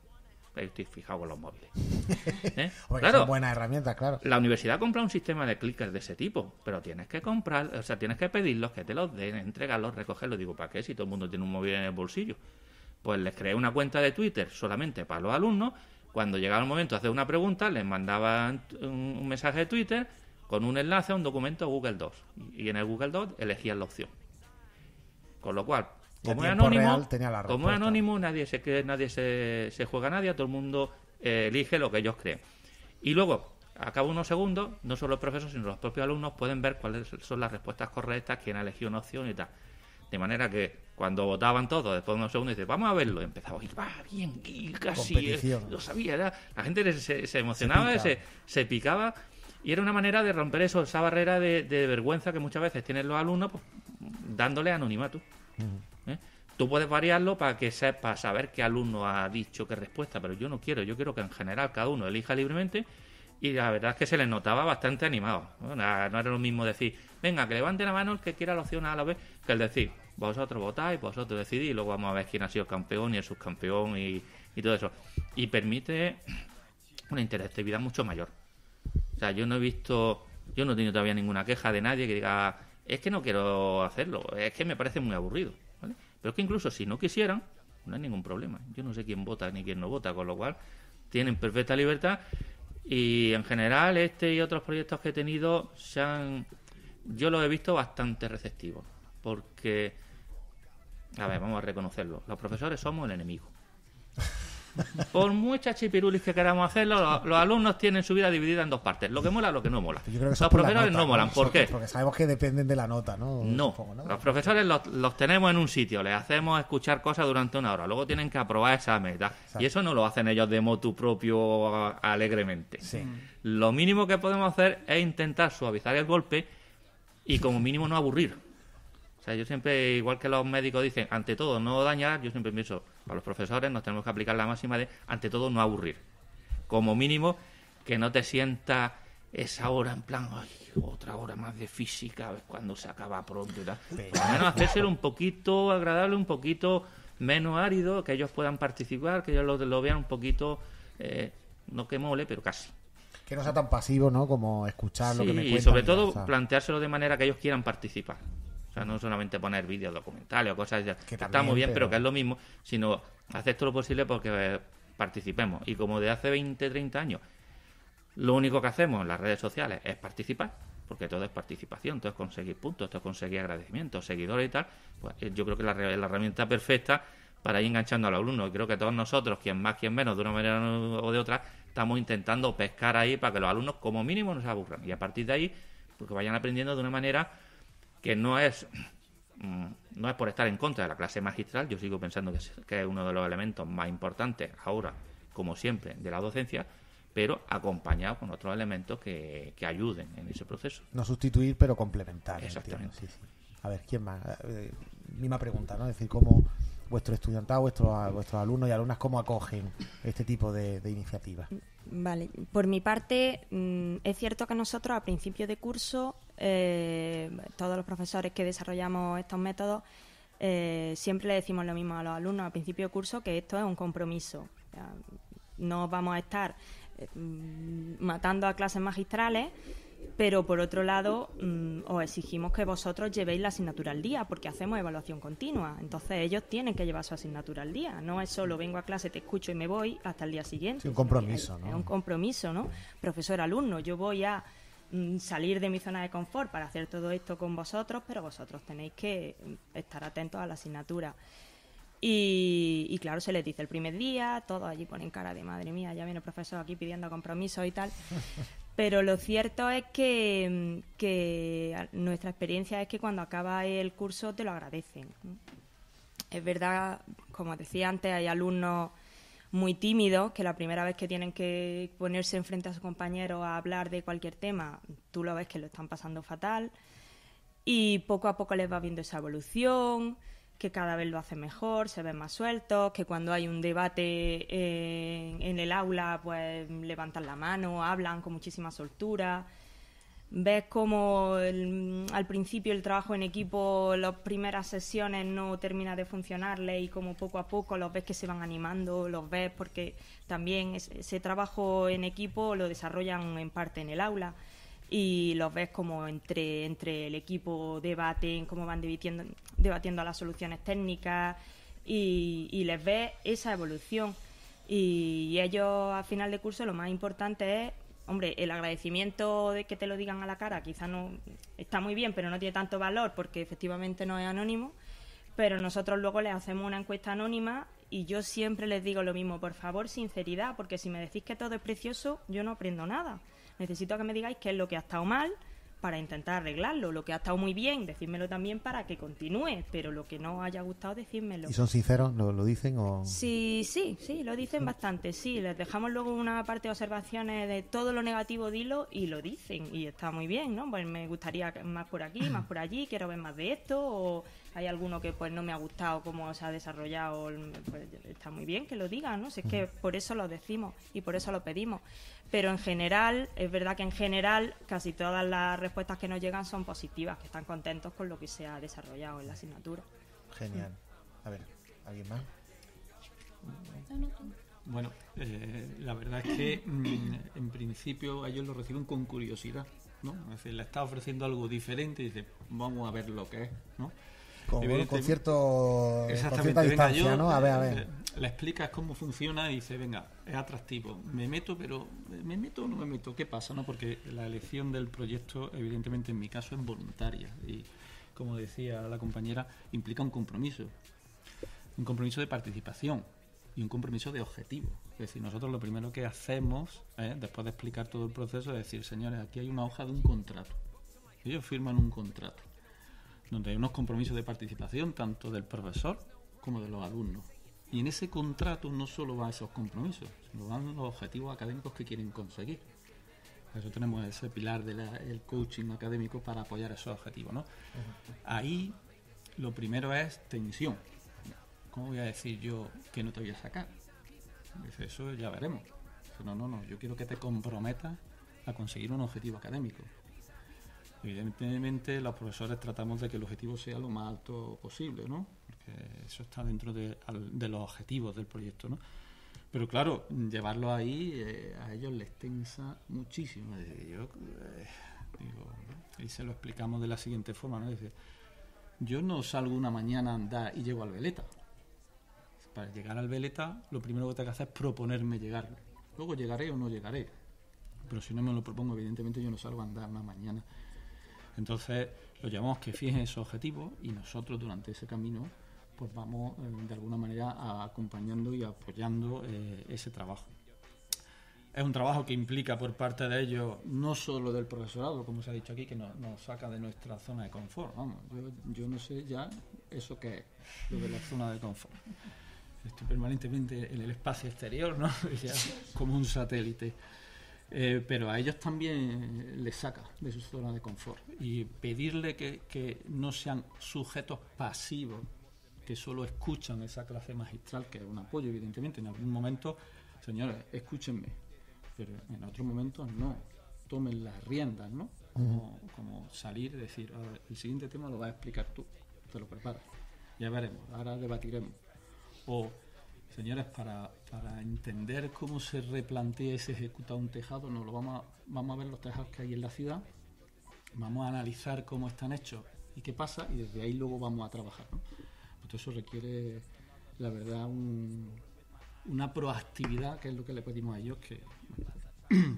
estoy fijado con los móviles. ¿Eh? Oye, Claro, son buenas herramientas, claro. la universidad compra un sistema de clickers de ese tipo, pero tienes que comprar, o sea, tienes que pedirlos, que te los den, entregarlos, recogerlos. Digo, ¿para qué? Si todo el mundo tiene un móvil en el bolsillo. Pues les creé una cuenta de Twitter solamente para los alumnos. Cuando llegaba el momento de hacer una pregunta, les mandaban un, un mensaje de Twitter con un enlace a un documento Google Docs. Y en el Google Docs elegían la opción. Con lo cual, Y a como es tiempo anónimo, real tenía la como es respuesta. anónimo, nadie se que nadie se, se juega a nadie, todo el mundo eh, elige lo que ellos creen. Y luego, a cabo de unos segundos, no solo el profesor, sino los propios alumnos pueden ver cuáles son las respuestas correctas, quién ha elegido una opción y tal. De manera que cuando votaban todos, después de unos segundos, dice, vamos a verlo. Y empezaba, va bien, y casi, Competición. eh, lo sabía. Era, la gente se, se emocionaba, Se se, pica. se picaba. Y era una manera de romper eso, esa barrera de, de vergüenza que muchas veces tienen los alumnos, pues, dándole anonimato. ¿Eh? Tú puedes variarlo para que sepas saber qué alumno ha dicho qué respuesta, pero yo no quiero. Yo quiero que en general cada uno elija libremente. Y la verdad es que se les notaba bastante animados, ¿no? No era lo mismo decir, venga, que levante la mano el que quiera la opción A a la B, que el decir, vosotros votáis, vosotros decidís, y luego vamos a ver quién ha sido el campeón y el subcampeón y, y todo eso. Y permite una interactividad mucho mayor. O sea, yo no he visto, yo no he tenido todavía ninguna queja de nadie que diga, es que no quiero hacerlo, es que me parece muy aburrido, ¿vale? Pero es que incluso si no quisieran, no hay ningún problema. Yo no sé quién vota ni quién no vota, con lo cual tienen perfecta libertad. Y en general este y otros proyectos que he tenido se han, yo los he visto bastante receptivos, porque, a ver, vamos a reconocerlo, los profesores somos el enemigo. Por muchas chipirulis que queramos hacerlo, los, los alumnos tienen su vida dividida en dos partes, lo que mola y lo que no mola. Yo creo que Los eso es por la profesores nota, no molan, ¿por qué? Porque sabemos que dependen de la nota, ¿no? No, Supongo, ¿no? los profesores los, los tenemos en un sitio, les hacemos escuchar cosas durante una hora, luego tienen que aprobar exámenes, ¿tá? Y eso no lo hacen ellos de motu propio a- alegremente. Sí. Lo mínimo que podemos hacer es intentar suavizar el golpe y como mínimo no aburrir. O sea, yo siempre, igual que los médicos dicen, ante todo no dañar, yo siempre pienso, para los profesores nos tenemos que aplicar la máxima de, ante todo no aburrir. Como mínimo que no te sientas esa hora en plan, ay, otra hora más de física, a ver cuándo se acaba pronto y tal. Por lo menos hacérselo un poquito agradable, un poquito menos árido, que ellos puedan participar, que ellos lo, lo vean un poquito, eh, no que mole, pero casi. Que no sea tan pasivo, ¿no? Como escuchar lo que me Sí, cuentan. y sobre ya todo está. planteárselo de manera que ellos quieran participar. O sea, no solamente poner vídeos documentales o cosas que, Que está también, muy bien, pero... pero que es lo mismo, sino hacer todo lo posible porque eh, participemos. Y como de hace veinte, treinta años, lo único que hacemos en las redes sociales es participar, porque todo es participación, todo es conseguir puntos, todo es conseguir agradecimientos, seguidores y tal, pues eh, yo creo que la, re- la herramienta perfecta para ir enganchando al alumno. Y creo que todos nosotros, quien más, quien menos, de una manera o de otra, estamos intentando pescar ahí para que los alumnos como mínimo no se aburran. Y a partir de ahí, porque vayan aprendiendo de una manera que no es mm, no es por estar en contra de la clase magistral. Yo sigo pensando que es, que es uno de los elementos más importantes ahora, como siempre, de la docencia, pero acompañado con otros elementos que, que ayuden en ese proceso. No sustituir, pero complementar. Exactamente. entiendo, sí, sí. A ver, ¿quién más? Eh, misma pregunta, ¿no? Es decir, ¿cómo vuestro estudiantado, vuestros, vuestros alumnos y alumnas, cómo acogen este tipo de, de iniciativas? Vale, por mi parte, mm, es cierto que nosotros a principio de curso, eh, todos los profesores que desarrollamos estos métodos, eh, siempre le decimos lo mismo a los alumnos a principio de curso, que esto es un compromiso. O sea, no vamos a estar eh, mm, matando a clases magistrales, pero por otro lado mmm, os exigimos que vosotros llevéis la asignatura al día, porque hacemos evaluación continua. Entonces ellos tienen que llevar su asignatura al día. No es solo vengo a clase, te escucho y me voy hasta el día siguiente. Sí, un compromiso, es, ¿no? Es un compromiso, ¿no? Profesor-alumno, yo voy a mm, salir de mi zona de confort para hacer todo esto con vosotros, pero vosotros tenéis que estar atentos a la asignatura. Y, y claro, se les dice el primer día, todos allí ponen cara de madre mía, ya viene el profesor aquí pidiendo compromiso y tal. Pero lo cierto es que, que nuestra experiencia es que cuando acaba el curso te lo agradecen, ¿no? Es verdad, como decía antes, hay alumnos muy tímidos que la primera vez que tienen que ponerse enfrente a sus compañeros a hablar de cualquier tema, tú lo ves que lo están pasando fatal, y poco a poco les va viendo esa evolución, que cada vez lo hacen mejor, se ven más sueltos, que cuando hay un debate eh, en el aula, pues levantan la mano, hablan con muchísima soltura. ves como el- al principio el trabajo en equipo, las primeras sesiones no termina de funcionarle y como poco a poco los ves que se van animando, los ves porque también es- ese trabajo en equipo lo desarrollan en parte en el aula y los ves como entre, entre el equipo debaten, cómo van debatiendo, debatiendo las soluciones técnicas y, y les ves esa evolución. Y ellos a final de curso lo más importante es, hombre, el agradecimiento de que te lo digan a la cara, quizá no está muy bien, pero no tiene tanto valor porque efectivamente no es anónimo, pero nosotros luego les hacemos una encuesta anónima y yo siempre les digo lo mismo, por favor, sinceridad, porque si me decís que todo es precioso, yo no aprendo nada. Necesito que me digáis qué es lo que ha estado mal para intentar arreglarlo, lo que ha estado muy bien, decídmelo también para que continúe, pero lo que no os haya gustado, decídmelo. ¿Y son sinceros? ¿Lo, lo dicen o...? Sí, sí, sí, lo dicen bastante, sí. Les dejamos luego una parte de observaciones de todo lo negativo, dilo, y lo dicen. Y está muy bien, ¿no? Pues me gustaría que más por aquí, más por allí, quiero ver más de esto, o hay alguno que pues no me ha gustado cómo se ha desarrollado, pues está muy bien que lo digan, ¿no? Si es que por eso lo decimos y por eso lo pedimos. Pero en general, es verdad que en general casi todas las respuestas que nos llegan son positivas, que están contentos con lo que se ha desarrollado en la asignatura. Genial. A ver, ¿alguien más? Bueno, eh, la verdad es que mm, en principio ellos lo reciben con curiosidad, ¿no? Es decir, le está ofreciendo algo diferente y dice, vamos a ver lo que es, ¿no? Con, Evidente- con, cierto, con Exactamente, cierta venga, distancia, yo, ¿no? A ver, a eh, ver. Le explicas cómo funciona y dice, venga, es atractivo. Me meto, pero ¿me meto o no me meto? ¿Qué pasa? ¿No? Porque la elección del proyecto, evidentemente, en mi caso, es voluntaria. Y, como decía la compañera, implica un compromiso. Un compromiso de participación y un compromiso de objetivo. Es decir, nosotros lo primero que hacemos, ¿eh? después de explicar todo el proceso, es decir, señores, aquí hay una hoja de un contrato. Ellos firman un contrato donde hay unos compromisos de participación tanto del profesor como de los alumnos. Y en ese contrato no solo van esos compromisos, sino van los objetivos académicos que quieren conseguir. Por eso tenemos ese pilar del coaching académico para apoyar esos objetivos, ¿no? Uh-huh. Ahí lo primero es tensión. ¿Cómo voy a decir yo que no te voy a sacar? Dice, eso ya veremos. Dice, no, no, no, yo quiero que te comprometas a conseguir un objetivo académico. Evidentemente los profesores tratamos de que el objetivo sea lo más alto posible, ¿no? Porque eso está dentro de, de los objetivos del proyecto, ¿no? Pero claro, llevarlo ahí eh, a ellos les tensa muchísimo. Yo, eh, digo, y se lo explicamos de la siguiente forma, ¿no? Dice, yo no salgo una mañana a andar y llego al Veleta. Para llegar al Veleta, lo primero que tengo que hacer es proponerme llegar. Luego llegaré o no llegaré. Pero si no me lo propongo, evidentemente yo no salgo a andar una mañana. Entonces, lo llamamos que fijen esos objetivos y nosotros durante ese camino pues vamos eh, de alguna manera acompañando y apoyando eh, ese trabajo. Es un trabajo que implica por parte de ellos, no solo del profesorado, como se ha dicho aquí, que nos, nos saca de nuestra zona de confort. Vamos, yo, yo no sé ya eso qué es, lo de la zona de confort. Estoy permanentemente en el espacio exterior, ¿no? Ya, como un satélite. Eh, pero a ellos también les saca de su zona de confort y pedirle que, que no sean sujetos pasivos que solo escuchan esa clase magistral, que es un apoyo evidentemente en algún momento, señores, escúchenme, pero en otros momentos no, tomen las riendas, ¿no? Como, como salir y decir, ver, el siguiente tema lo vas a explicar tú, te lo preparas, ya veremos, ahora debatiremos, o señores, para, para entender cómo se replantea y se ejecuta un tejado, nos lo vamos a, vamos a ver los tejados que hay en la ciudad, vamos a analizar cómo están hechos y qué pasa, y desde ahí luego vamos a trabajar, ¿no? Pues eso requiere, la verdad, un, una proactividad, que es lo que le pedimos a ellos, que eh,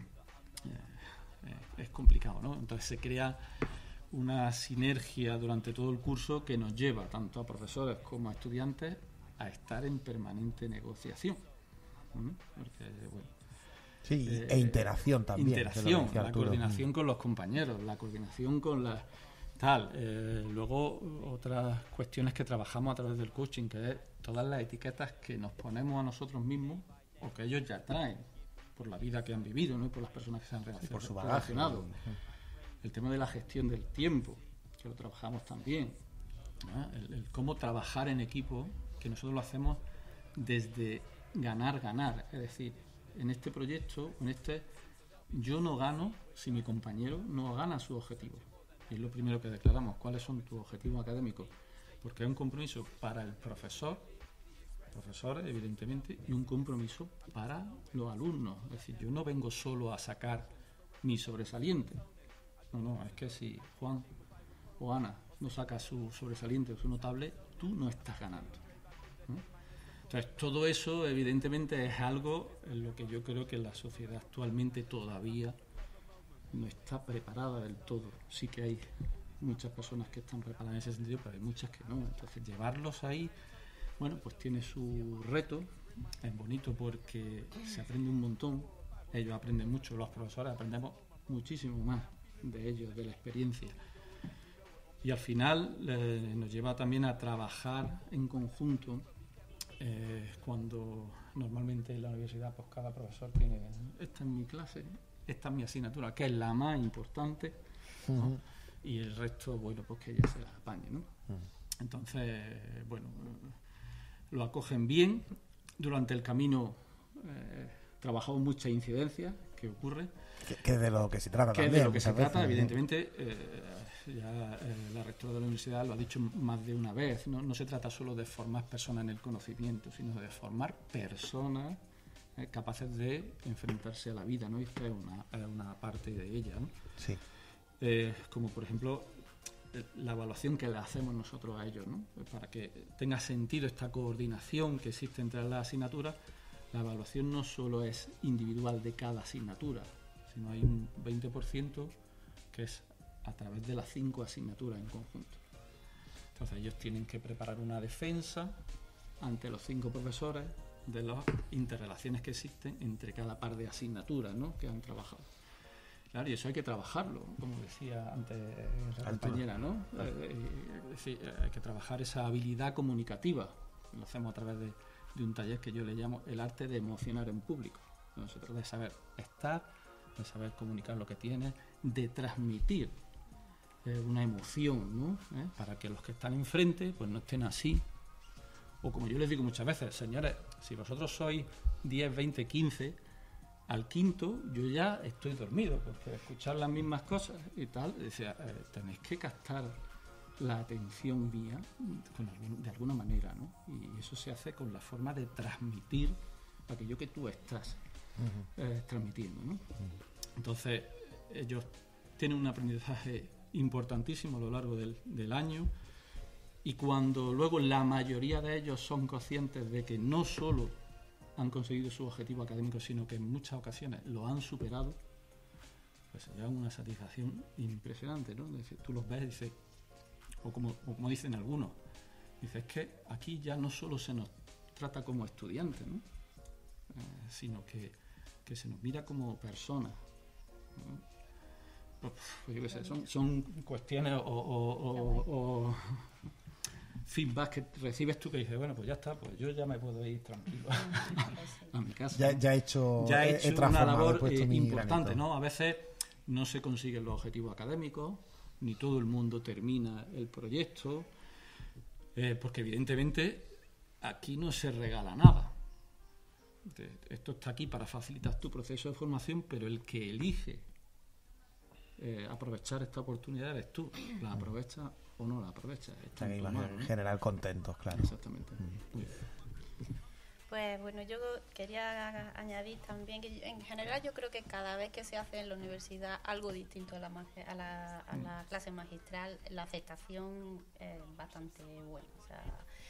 es complicado, ¿no? Entonces se crea una sinergia durante todo el curso que nos lleva tanto a profesores como a estudiantes a estar en permanente negociación. ¿Mm? Porque, bueno, sí, eh, e interacción también. Interacción, la coordinación mm. con los compañeros, la coordinación con las tal. Eh, luego, otras cuestiones que trabajamos a través del coaching, que es todas las etiquetas que nos ponemos a nosotros mismos o que ellos ya traen por la vida que han vivido, ¿no? Y por las personas que se han relacionado. Por su bagaje. El tema de la gestión del tiempo, que lo trabajamos también. ¿no? El, el cómo trabajar en equipo, que nosotros lo hacemos desde ganar, ganar. Es decir, en este proyecto, en este yo no gano si mi compañero no gana su objetivo. Y es lo primero que declaramos, ¿cuáles son tus objetivos académicos? Porque es un compromiso para el profesor, profesores evidentemente, y un compromiso para los alumnos. Es decir, yo no vengo solo a sacar mi sobresaliente. No, no, es que si Juan o Ana no saca su sobresaliente o su notable, tú no estás ganando, ¿no? Entonces, todo eso evidentemente es algo en lo que yo creo que la sociedad actualmente todavía no está preparada del todo. Sí que hay muchas personas que están preparadas en ese sentido, pero hay muchas que no. Entonces, llevarlos ahí, bueno, pues tiene su reto. Es bonito porque se aprende un montón. Ellos aprenden mucho, los profesores aprendemos muchísimo más de ellos, de la experiencia. Y al final eh, nos lleva también a trabajar en conjunto. Eh, cuando normalmente en la universidad pues cada profesor tiene, esta es mi clase, esta es mi asignatura, que es la más importante, ¿no? Uh-huh. Y el resto, bueno, pues que ella se la apañe, ¿no? Uh-huh. Entonces, bueno, lo acogen bien. Durante el camino eh, trabajamos muchas incidencias que ocurren. Que, que de lo que se trata que también. de lo que se veces, trata, ¿no? Evidentemente, eh, ya eh, la rectora de la universidad lo ha dicho más de una vez, ¿no? No se trata solo de formar personas en el conocimiento, sino de formar personas eh, capaces de enfrentarse a la vida, ¿no? Y esta es una, es una parte de ella, ¿no? Sí. Eh, como por ejemplo la evaluación que le hacemos nosotros a ellos, ¿no? Para que tenga sentido esta coordinación que existe entre las asignaturas. La evaluación no solo es individual de cada asignatura, sino hay un veinte por ciento que es a través de las cinco asignaturas en conjunto. Entonces ellos tienen que preparar una defensa ante los cinco profesores de las interrelaciones que existen entre cada par de asignaturas, ¿no? Que han trabajado. Claro, y eso hay que trabajarlo, como decía antes la compañera, ¿no? Eh, es decir, hay que trabajar esa habilidad comunicativa. Lo hacemos a través de, de un taller que yo le llamo el arte de emocionar en público. Se trata de saber estar, de saber comunicar lo que tiene, de transmitir eh, una emoción, ¿no? ¿Eh? Para que los que están enfrente pues no estén así. O como yo les digo muchas veces, señores, si vosotros sois diez, veinte, quince, al quinto yo ya estoy dormido, porque escuchar las mismas cosas y tal, decía, eh, tenéis que captar la atención mía con algún, de alguna manera, ¿no? Y eso se hace con la forma de transmitir aquello que tú estás uh-huh. eh, transmitiendo, ¿no? Uh-huh. Entonces, ellos tienen un aprendizaje importantísimo a lo largo del, del año, y cuando luego la mayoría de ellos son conscientes de que no solo han conseguido su objetivo académico, sino que en muchas ocasiones lo han superado, pues se lleva una satisfacción impresionante, ¿no? Es decir, tú los ves y dices, o como, o como dicen algunos, dices que aquí ya no solo se nos trata como estudiantes, ¿no? Eh, sino que, que se nos mira como personas, ¿no? Pues, pues yo qué sé, son, son cuestiones o, o, o, o feedback que recibes tú que dices, bueno, pues ya está, pues yo ya me puedo ir tranquilo a mi casa. Ya, ya he hecho, ya he hecho he una labor eh, importante, granito. ¿no? A veces no se consiguen los objetivos académicos, ni todo el mundo termina el proyecto, eh, porque evidentemente aquí no se regala nada. Esto está aquí para facilitar tu proceso de formación, pero el que elige eh, aprovechar esta oportunidad eres tú. La aprovechas o no la aprovechas. Está en tu mano, en ¿no? general contentos, claro. Exactamente. Mm. Muy bien. Pues bueno, yo quería añadir también que en general yo creo que cada vez que se hace en la universidad algo distinto a la, magi- a la, a la clase magistral, la aceptación es bastante buena. O sea,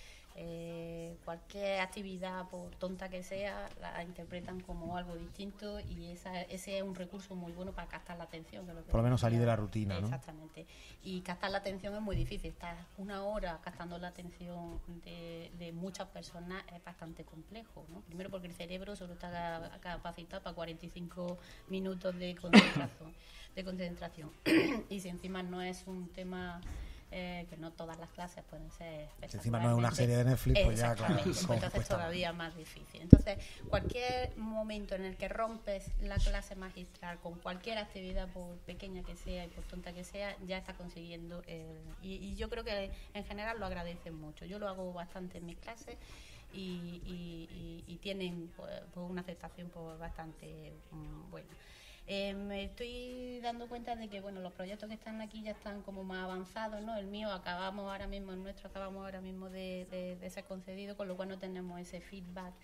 eh, cualquier actividad, por tonta que sea, la interpretan como algo distinto, y esa, ese es un recurso muy bueno para captar la atención. Que es lo que Por lo menos decía. salir de la rutina, ¿no? Exactamente. Y captar la atención es muy difícil. Estar una hora captando la atención de, de muchas personas es bastante complejo, ¿no? Primero porque el cerebro solo está capacitado para cuarenta y cinco minutos de concentración. de concentración. Y si encima no es un tema... Eh, que no todas las clases pueden ser si encima no es una serie de Netflix, pues ya, claro, pues entonces cuesta todavía más difícil. Entonces, cualquier momento en el que rompes la clase magistral con cualquier actividad, por pequeña que sea y por tonta que sea, ya está consiguiendo el, y, y yo creo que en general lo agradecen mucho. Yo lo hago bastante en mis clases y, y, y, y tienen pues, pues una aceptación pues, bastante um, buena. Eh, me estoy dando cuenta de que bueno, los proyectos que están aquí ya están como más avanzados, ¿no? El mío acabamos ahora mismo, el nuestro acabamos ahora mismo de, de, de ser concedido, con lo cual no tenemos ese feedback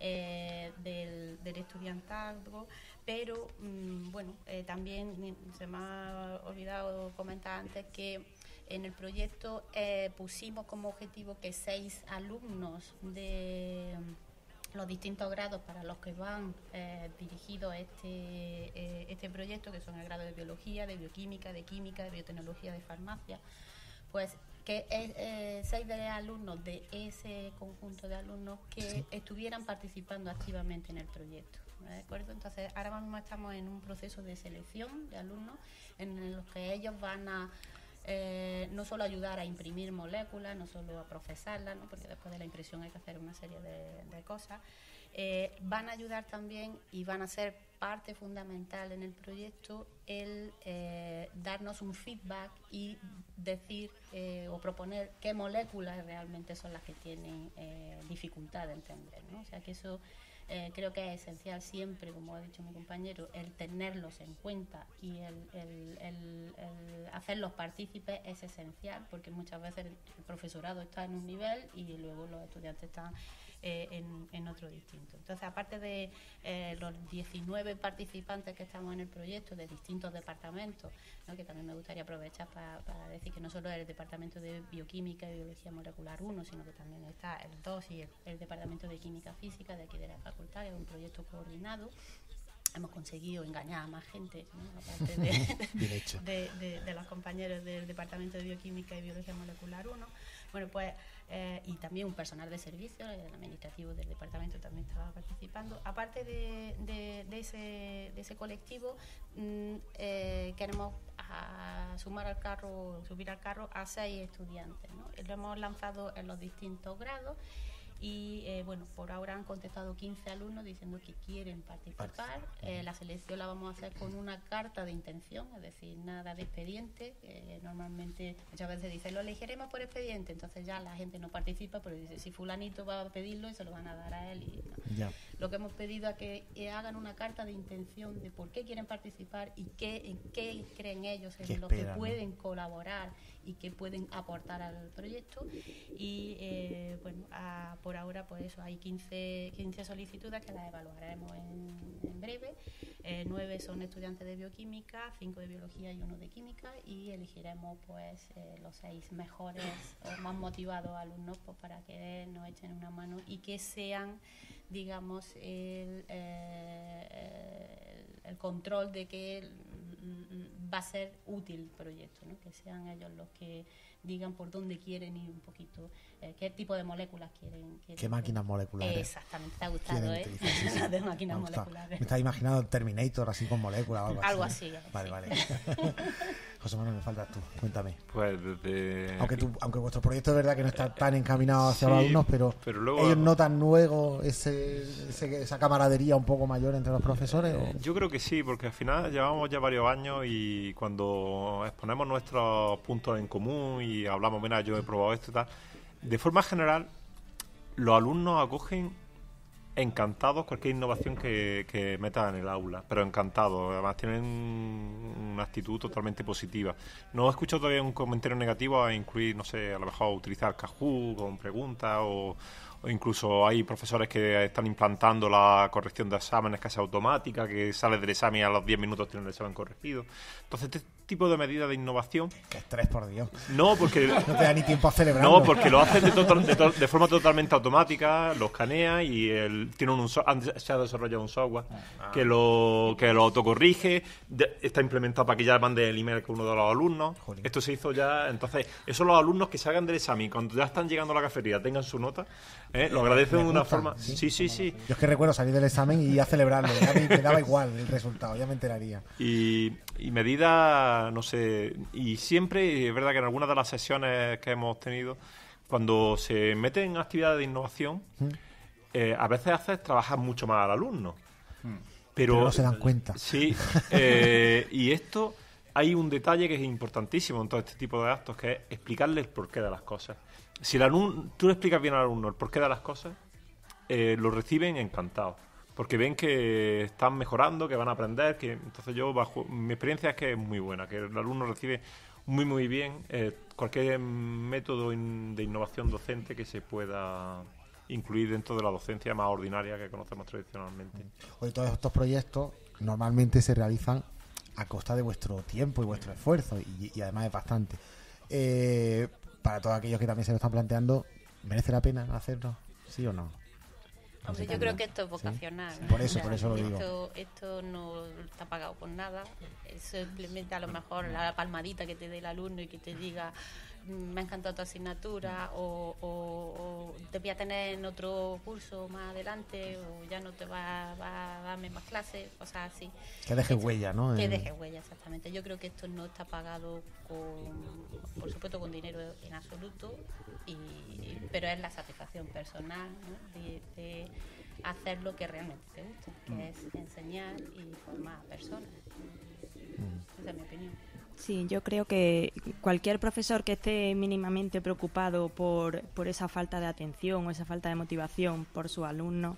eh, del, del estudiantazgo, pero mmm, bueno, eh, también se me ha olvidado comentar antes que en el proyecto eh, pusimos como objetivo que seis alumnos de los distintos grados para los que van eh, dirigidos este, eh, este proyecto, que son el grado de biología, de bioquímica, de química, de biotecnología, de farmacia, pues que eh, seis de alumnos de ese conjunto de alumnos que sí. estuvieran participando activamente en el proyecto. ¿De acuerdo? Entonces, ahora mismo estamos en un proceso de selección de alumnos en los que ellos van a Eh, no solo ayudar a imprimir moléculas, no solo a procesarlas, ¿no? Porque después de la impresión hay que hacer una serie de, de cosas, eh, van a ayudar también y van a ser parte fundamental en el proyecto el eh, darnos un feedback y decir eh, o proponer qué moléculas realmente son las que tienen eh, dificultad de entender, ¿no? O sea que eso Eh, creo que es esencial siempre, como ha dicho mi compañero, el tenerlos en cuenta y el, el, el, el hacerlos partícipes es esencial, porque muchas veces el profesorado está en un nivel y luego los estudiantes están eh, en, en otro distinto. Entonces, aparte de eh, los diecinueve participantes que estamos en el proyecto de distintos departamentos, ¿no? Que también me gustaría aprovechar para, para decir que no solo es el departamento de bioquímica y biología molecular uno, sino que también está el dos y el, el departamento de química física de aquí de la facultad, es un proyecto coordinado. Hemos conseguido engañar a más gente, ¿no? Aparte de, de, de, de los compañeros del departamento de bioquímica y biología molecular uno. Bueno, pues eh, y también un personal de servicio, el administrativo del departamento también estaba participando. Aparte de, de, de, ese, de ese colectivo, mmm, eh, queremos a sumar al carro, subir al carro a seis estudiantes, ¿no? Lo hemos lanzado en los distintos grados. Y eh, bueno, por ahora han contestado quince alumnos diciendo que quieren participar. Eh, la selección la vamos a hacer con una carta de intención, es decir, nada de expediente. Eh, normalmente muchas veces dicen, lo elegiremos por expediente, entonces ya la gente no participa, pero dice, si fulanito va a pedirlo y se lo van a dar a él. Y, no. Ya. Lo que hemos pedido es que eh, hagan una carta de intención de por qué quieren participar y qué, en qué creen ellos, en lo que pueden colaborar y que pueden aportar al proyecto. Y eh, bueno, a, por ahora pues eso, hay quince, quince solicitudes que las evaluaremos en, en breve. Eh, nueve son estudiantes de bioquímica, cinco de biología y uno de química, y elegiremos pues eh, los seis mejores o más motivados alumnos pues, para que nos echen una mano y que sean, digamos, el, eh, el, el control de que va a ser útil el proyecto, ¿no? Que sean ellos los que digan por dónde quieren ir un poquito, eh, qué tipo de moléculas quieren. quieren ¿Qué máquinas moleculares? Exactamente, te ha gustado, ¿eh? Sí, sí. De máquinas me moleculares. Me estaba imaginando Terminator así con moléculas o algo, algo así. así. Vale, sí. Vale. José Manuel, me faltas tú, cuéntame. Pues desde... Aunque, tú, aunque vuestro proyecto es verdad que no está tan encaminado hacia sí, los alumnos, pero, pero luego, ¿ellos notan luego ese, ese, esa camaradería un poco mayor entre los profesores? Eh, yo creo que sí, porque al final llevamos ya varios años y cuando exponemos nuestros puntos en común y hablamos, mira, yo he probado esto y tal, de forma general, los alumnos acogen encantados cualquier innovación que, que metan en el aula, pero encantados, además tienen una actitud totalmente positiva. No he escuchado todavía un comentario negativo a incluir, no sé, a lo mejor utilizar Kahoot con preguntas o, o incluso hay profesores que están implantando la corrección de exámenes casi automática, que sale del examen y a los diez minutos tiene el examen corregido. Entonces, este tipo de medidas de innovación... ¡Qué estrés, por Dios! No, porque... no te da ni tiempo a celebrar. No, porque lo hacen de, total, de, to, de forma totalmente automática, lo escanea y el, tiene un, so, se ha desarrollado un software ah. que lo que lo autocorrige, de, está implementado para que ya mande el email con uno de los alumnos. Jolín. Esto se hizo ya... Entonces, esos los alumnos que salgan del examen, cuando ya están llegando a la cafetería, tengan su nota, ¿eh? Lo agradecen de una forma... Sí, sí, sí, sí. Yo es que recuerdo salir del examen y a celebrarlo. Ya me, me daba igual el resultado, ya me enteraría. Y, y medidas, no sé... Y siempre, es verdad que en algunas de las sesiones que hemos tenido, cuando se meten en actividades de innovación, ¿Mm? eh, a veces haces trabajar mucho más al alumno. ¿Mm? Pero, pero no se dan cuenta. Sí, eh, y esto... Hay un detalle que es importantísimo en todo este tipo de actos, que es explicarle el porqué de las cosas. Si el alumno, tú le explicas bien al alumno el porqué de las cosas, eh, lo reciben encantados. porque ven que están mejorando, que van a aprender, que entonces yo, bajo mi experiencia es que es muy buena, que el alumno recibe muy muy bien eh, cualquier método in, de innovación docente que se pueda incluir dentro de la docencia más ordinaria que conocemos tradicionalmente. Hoy todos estos proyectos normalmente se realizan a costa de vuestro tiempo y vuestro esfuerzo, y, y además es bastante. Eh, para todos aquellos que también se lo están planteando, ¿merece la pena hacerlo? ¿Sí o no? Hombre, yo creo que esto es vocacional. ¿Sí? Por eso, ¿no? por eso lo digo. Esto, esto no está pagado por nada. Es simplemente a lo mejor la palmadita que te dé el alumno y que te diga, me ha encantado tu asignatura, o, o, o te voy a tener en otro curso más adelante, o ya no te va, va a darme más clases, cosas así. Que deje huella, ¿no? Que En... deje huella, exactamente. Yo creo que esto no está pagado con, por supuesto, con dinero en absoluto, y, pero es la satisfacción personal, ¿no? de, de hacer lo que realmente te gusta, que es enseñar y formar a personas. Esa es mi opinión. Sí, yo creo que cualquier profesor que esté mínimamente preocupado por, por esa falta de atención o esa falta de motivación por sus alumnos,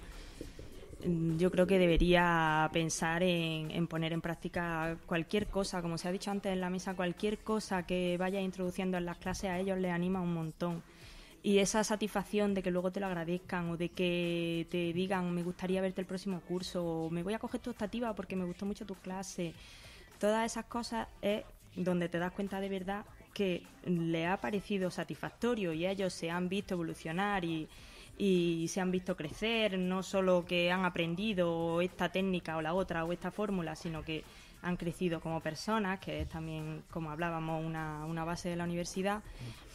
yo creo que debería pensar en, en poner en práctica cualquier cosa, como se ha dicho antes en la mesa, cualquier cosa que vaya introduciendo en las clases a ellos les anima un montón. Y esa satisfacción de que luego te lo agradezcan, o de que te digan, me gustaría verte el próximo curso, o me voy a coger tu optativa porque me gustó mucho tu clase, todas esas cosas es donde te das cuenta de verdad que le ha parecido satisfactorio y ellos se han visto evolucionar y, y se han visto crecer, no solo que han aprendido esta técnica o la otra o esta fórmula, sino que han crecido como personas, que es también, como hablábamos, una, una base de la universidad.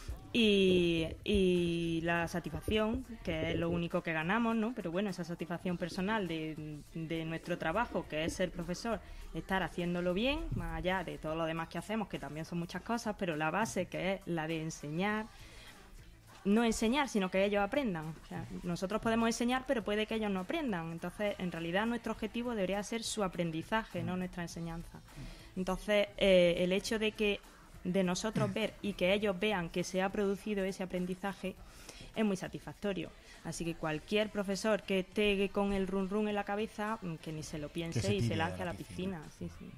Y, y la satisfacción, que es lo único que ganamos, ¿no? Pero bueno, esa satisfacción personal de, de nuestro trabajo, que es ser profesor, estar haciéndolo bien, más allá de todo lo demás que hacemos, que también son muchas cosas, pero la base, que es la de enseñar, no enseñar, sino que ellos aprendan. O sea, nosotros podemos enseñar, pero puede que ellos no aprendan. Entonces, en realidad, nuestro objetivo debería ser su aprendizaje, no nuestra enseñanza. Entonces, eh, el hecho de que de nosotros ver y que ellos vean que se ha producido ese aprendizaje es muy satisfactorio. Así que cualquier profesor que esté con el run run en la cabeza, que ni se lo piense se y se lance a la piscina. piscina. Sí,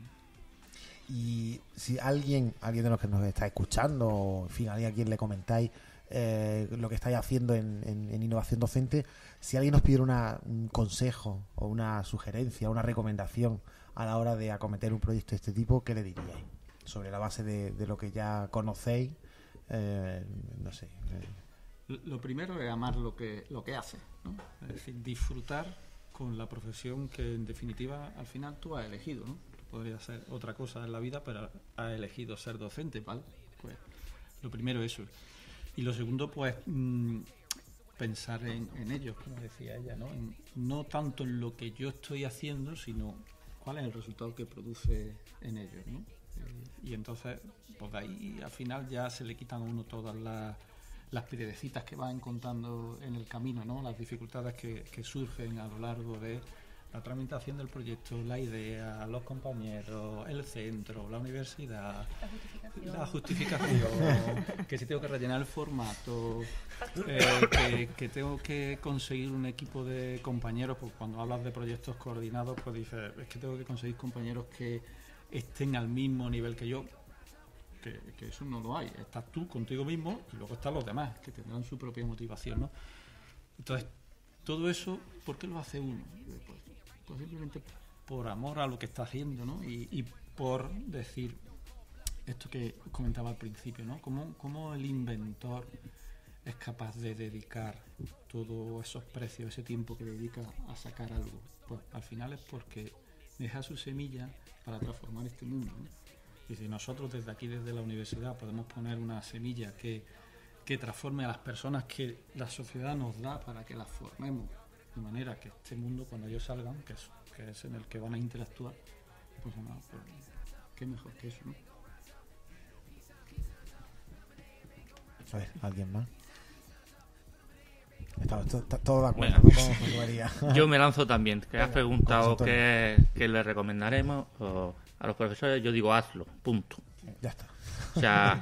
sí. Y si alguien, alguien de los que nos está escuchando, o en fin, alguien a quien le comentáis eh, lo que estáis haciendo en, en, en innovación docente, si alguien nos pidiera una, un consejo o una sugerencia, una recomendación a la hora de acometer un proyecto de este tipo, ¿qué le diríais? Sobre la base de, de lo que ya conocéis, eh, no sé. Eh. Lo primero es amar lo que lo que haces, ¿no? Es decir, disfrutar con la profesión que en definitiva al final tú has elegido, ¿no? Tú podrías hacer otra cosa en la vida, pero has elegido ser docente, ¿vale? Pues lo primero es eso. Y lo segundo, pues mmm, pensar en, en ellos, como decía ella, ¿no? En, no tanto en lo que yo estoy haciendo, sino cuál es el resultado que produce en ellos, ¿no? Y entonces, pues de ahí al final ya se le quitan a uno todas las, las piedrecitas que va encontrando en el camino, ¿no? Las dificultades que, que surgen a lo largo de la tramitación del proyecto, la idea, los compañeros, el centro, la universidad, la justificación, la justificación que si tengo que rellenar el formato, eh, que, que tengo que conseguir un equipo de compañeros, pues cuando hablas de proyectos coordinados, pues dices, es que tengo que conseguir compañeros que estén al mismo nivel que yo, que, que eso no lo hay. Estás tú contigo mismo y luego están los demás, que tendrán su propia motivación, ¿no? Entonces, todo eso, ¿por qué lo hace uno? Pues, pues simplemente por amor a lo que está haciendo, ¿no? Y, y por decir esto que comentaba al principio, ¿no? Cómo, cómo el inventor es capaz de dedicar todos esos precios, ese tiempo que dedica a sacar algo. Pues al final es porque deja su semilla para transformar este mundo, ¿no? Y si nosotros desde aquí, desde la universidad, podemos poner una semilla que, que transforme a las personas que la sociedad nos da para que las formemos, de manera que este mundo, cuando ellos salgan, que es, que es en el que van a interactuar, pues, no, pues qué mejor que eso, ¿no? A ver, ¿alguien más? Está, está, está todo de acuerdo, bueno, ¿no? Como María. Yo me lanzo también, que Venga, has preguntado qué, qué le recomendaremos o a los profesores. Yo digo hazlo, punto. Ya está. O sea,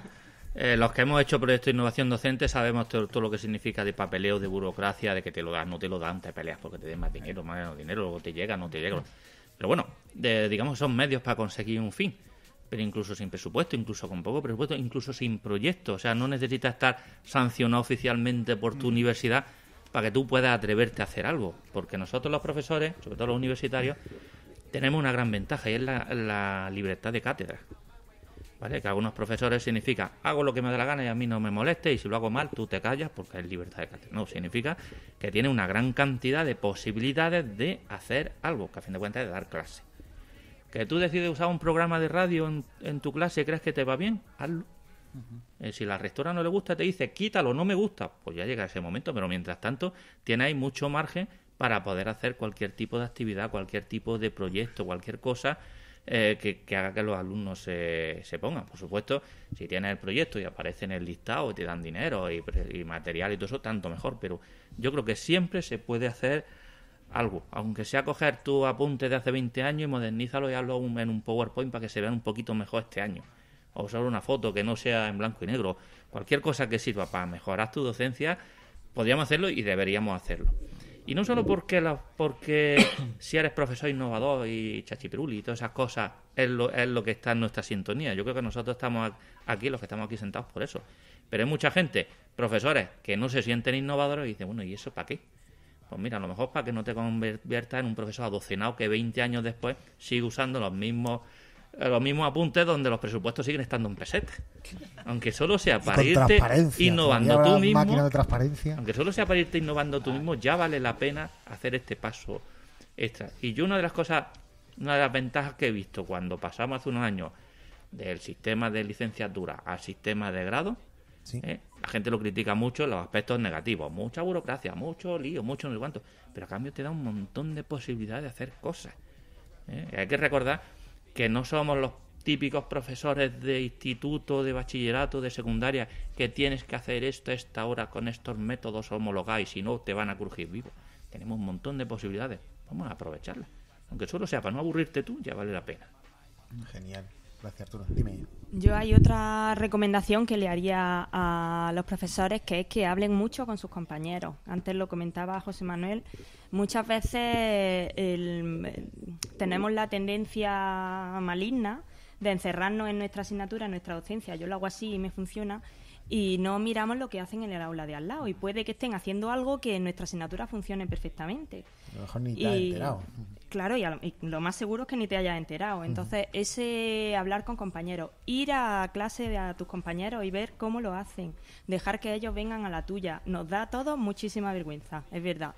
Eh, los que hemos hecho proyectos de innovación docente sabemos todo, todo lo que significa de papeleo, de burocracia, de que te lo dan, no te lo dan, te peleas porque te den más dinero, más menos dinero, luego te llega, no te llega. Pero bueno, de, digamos son medios para conseguir un fin. Pero incluso sin presupuesto, incluso con poco presupuesto, incluso sin proyecto. O sea, no necesitas estar sancionado oficialmente por tu mm. universidad para que tú puedas atreverte a hacer algo. Porque nosotros los profesores, sobre todo los universitarios, tenemos una gran ventaja y es la, la libertad de cátedra. ¿Vale? Que algunos profesores significa hago lo que me da la gana y a mí no me moleste, y si lo hago mal tú te callas porque es libertad de cátedra. No, significa que tiene una gran cantidad de posibilidades de hacer algo, que a fin de cuentas es de dar clase. Que tú decides usar un programa de radio en, en tu clase y crees que te va bien, hazlo. Uh-huh. Eh, si la rectora no le gusta, te dice quítalo, no me gusta, pues ya llega ese momento, pero mientras tanto tienes mucho margen para poder hacer cualquier tipo de actividad, cualquier tipo de proyecto, cualquier cosa Eh, que, que haga que los alumnos se, se pongan. Por supuesto, si tienes el proyecto y aparece en el listado y te dan dinero y, y material y todo eso, tanto mejor, pero yo creo que siempre se puede hacer algo, aunque sea coger tu apunte de hace veinte años y modernízalo y hazlo en un PowerPoint para que se vean un poquito mejor este año, o solo una foto que no sea en blanco y negro, cualquier cosa que sirva para mejorar tu docencia, podríamos hacerlo y deberíamos hacerlo. Y no solo porque la, porque si eres profesor innovador y chachipiruli y todas esas cosas es lo, es lo que está en nuestra sintonía. Yo creo que nosotros estamos aquí, los que estamos aquí sentados, por eso. Pero hay mucha gente, profesores, que no se sienten innovadores y dicen, bueno, ¿y eso para qué? Pues mira, a lo mejor para que no te conviertas en un profesor adocenado que veinte años después sigue usando los mismos los mismos apuntes donde los presupuestos siguen estando en pesetas. Aunque solo sea para irte innovando tú mismo, de transparencia. aunque solo sea para irte innovando tú mismo, ya vale la pena hacer este paso extra. Y yo una de las cosas, una de las ventajas que he visto cuando pasamos hace unos años del sistema de licenciatura al sistema de grado, sí. ¿eh? La gente lo critica mucho en los aspectos negativos, mucha burocracia, mucho lío, mucho no sé cuánto, pero a cambio te da un montón de posibilidades de hacer cosas. ¿eh? Hay que recordar que no somos los típicos profesores de instituto, de bachillerato, de secundaria, que tienes que hacer esto a esta hora con estos métodos homologados y si no te van a crujir vivo. Tenemos un montón de posibilidades, vamos a aprovecharlas. Aunque solo sea para no aburrirte tú, ya vale la pena. Genial. Gracias, Arturo. Dime. Yo hay otra recomendación que le haría a los profesores, que es que hablen mucho con sus compañeros. Antes lo comentaba José Manuel. Muchas veces el, tenemos la tendencia maligna de encerrarnos en nuestra asignatura, en nuestra docencia. Yo lo hago así y me funciona. Y no miramos lo que hacen en el aula de al lado. Y puede que estén haciendo algo que en nuestra asignatura funcione perfectamente. A lo mejor ni te has enterado. Claro, y, a lo, y lo más seguro es que ni te hayas enterado. Entonces, uh-huh. ese hablar con compañeros, ir a clase de a tus compañeros y ver cómo lo hacen, dejar que ellos vengan a la tuya, nos da a todos muchísima vergüenza, es verdad.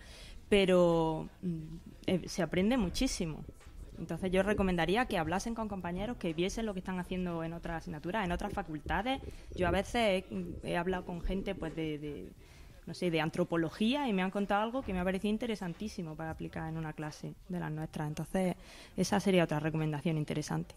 Pero eh, se aprende muchísimo. Entonces yo recomendaría que hablasen con compañeros, que viesen lo que están haciendo en otras asignaturas, en otras facultades. Yo a veces he, he hablado con gente pues de, de, no sé, de antropología y me han contado algo que me ha parecido interesantísimo para aplicar en una clase de las nuestras. Entonces esa sería otra recomendación interesante.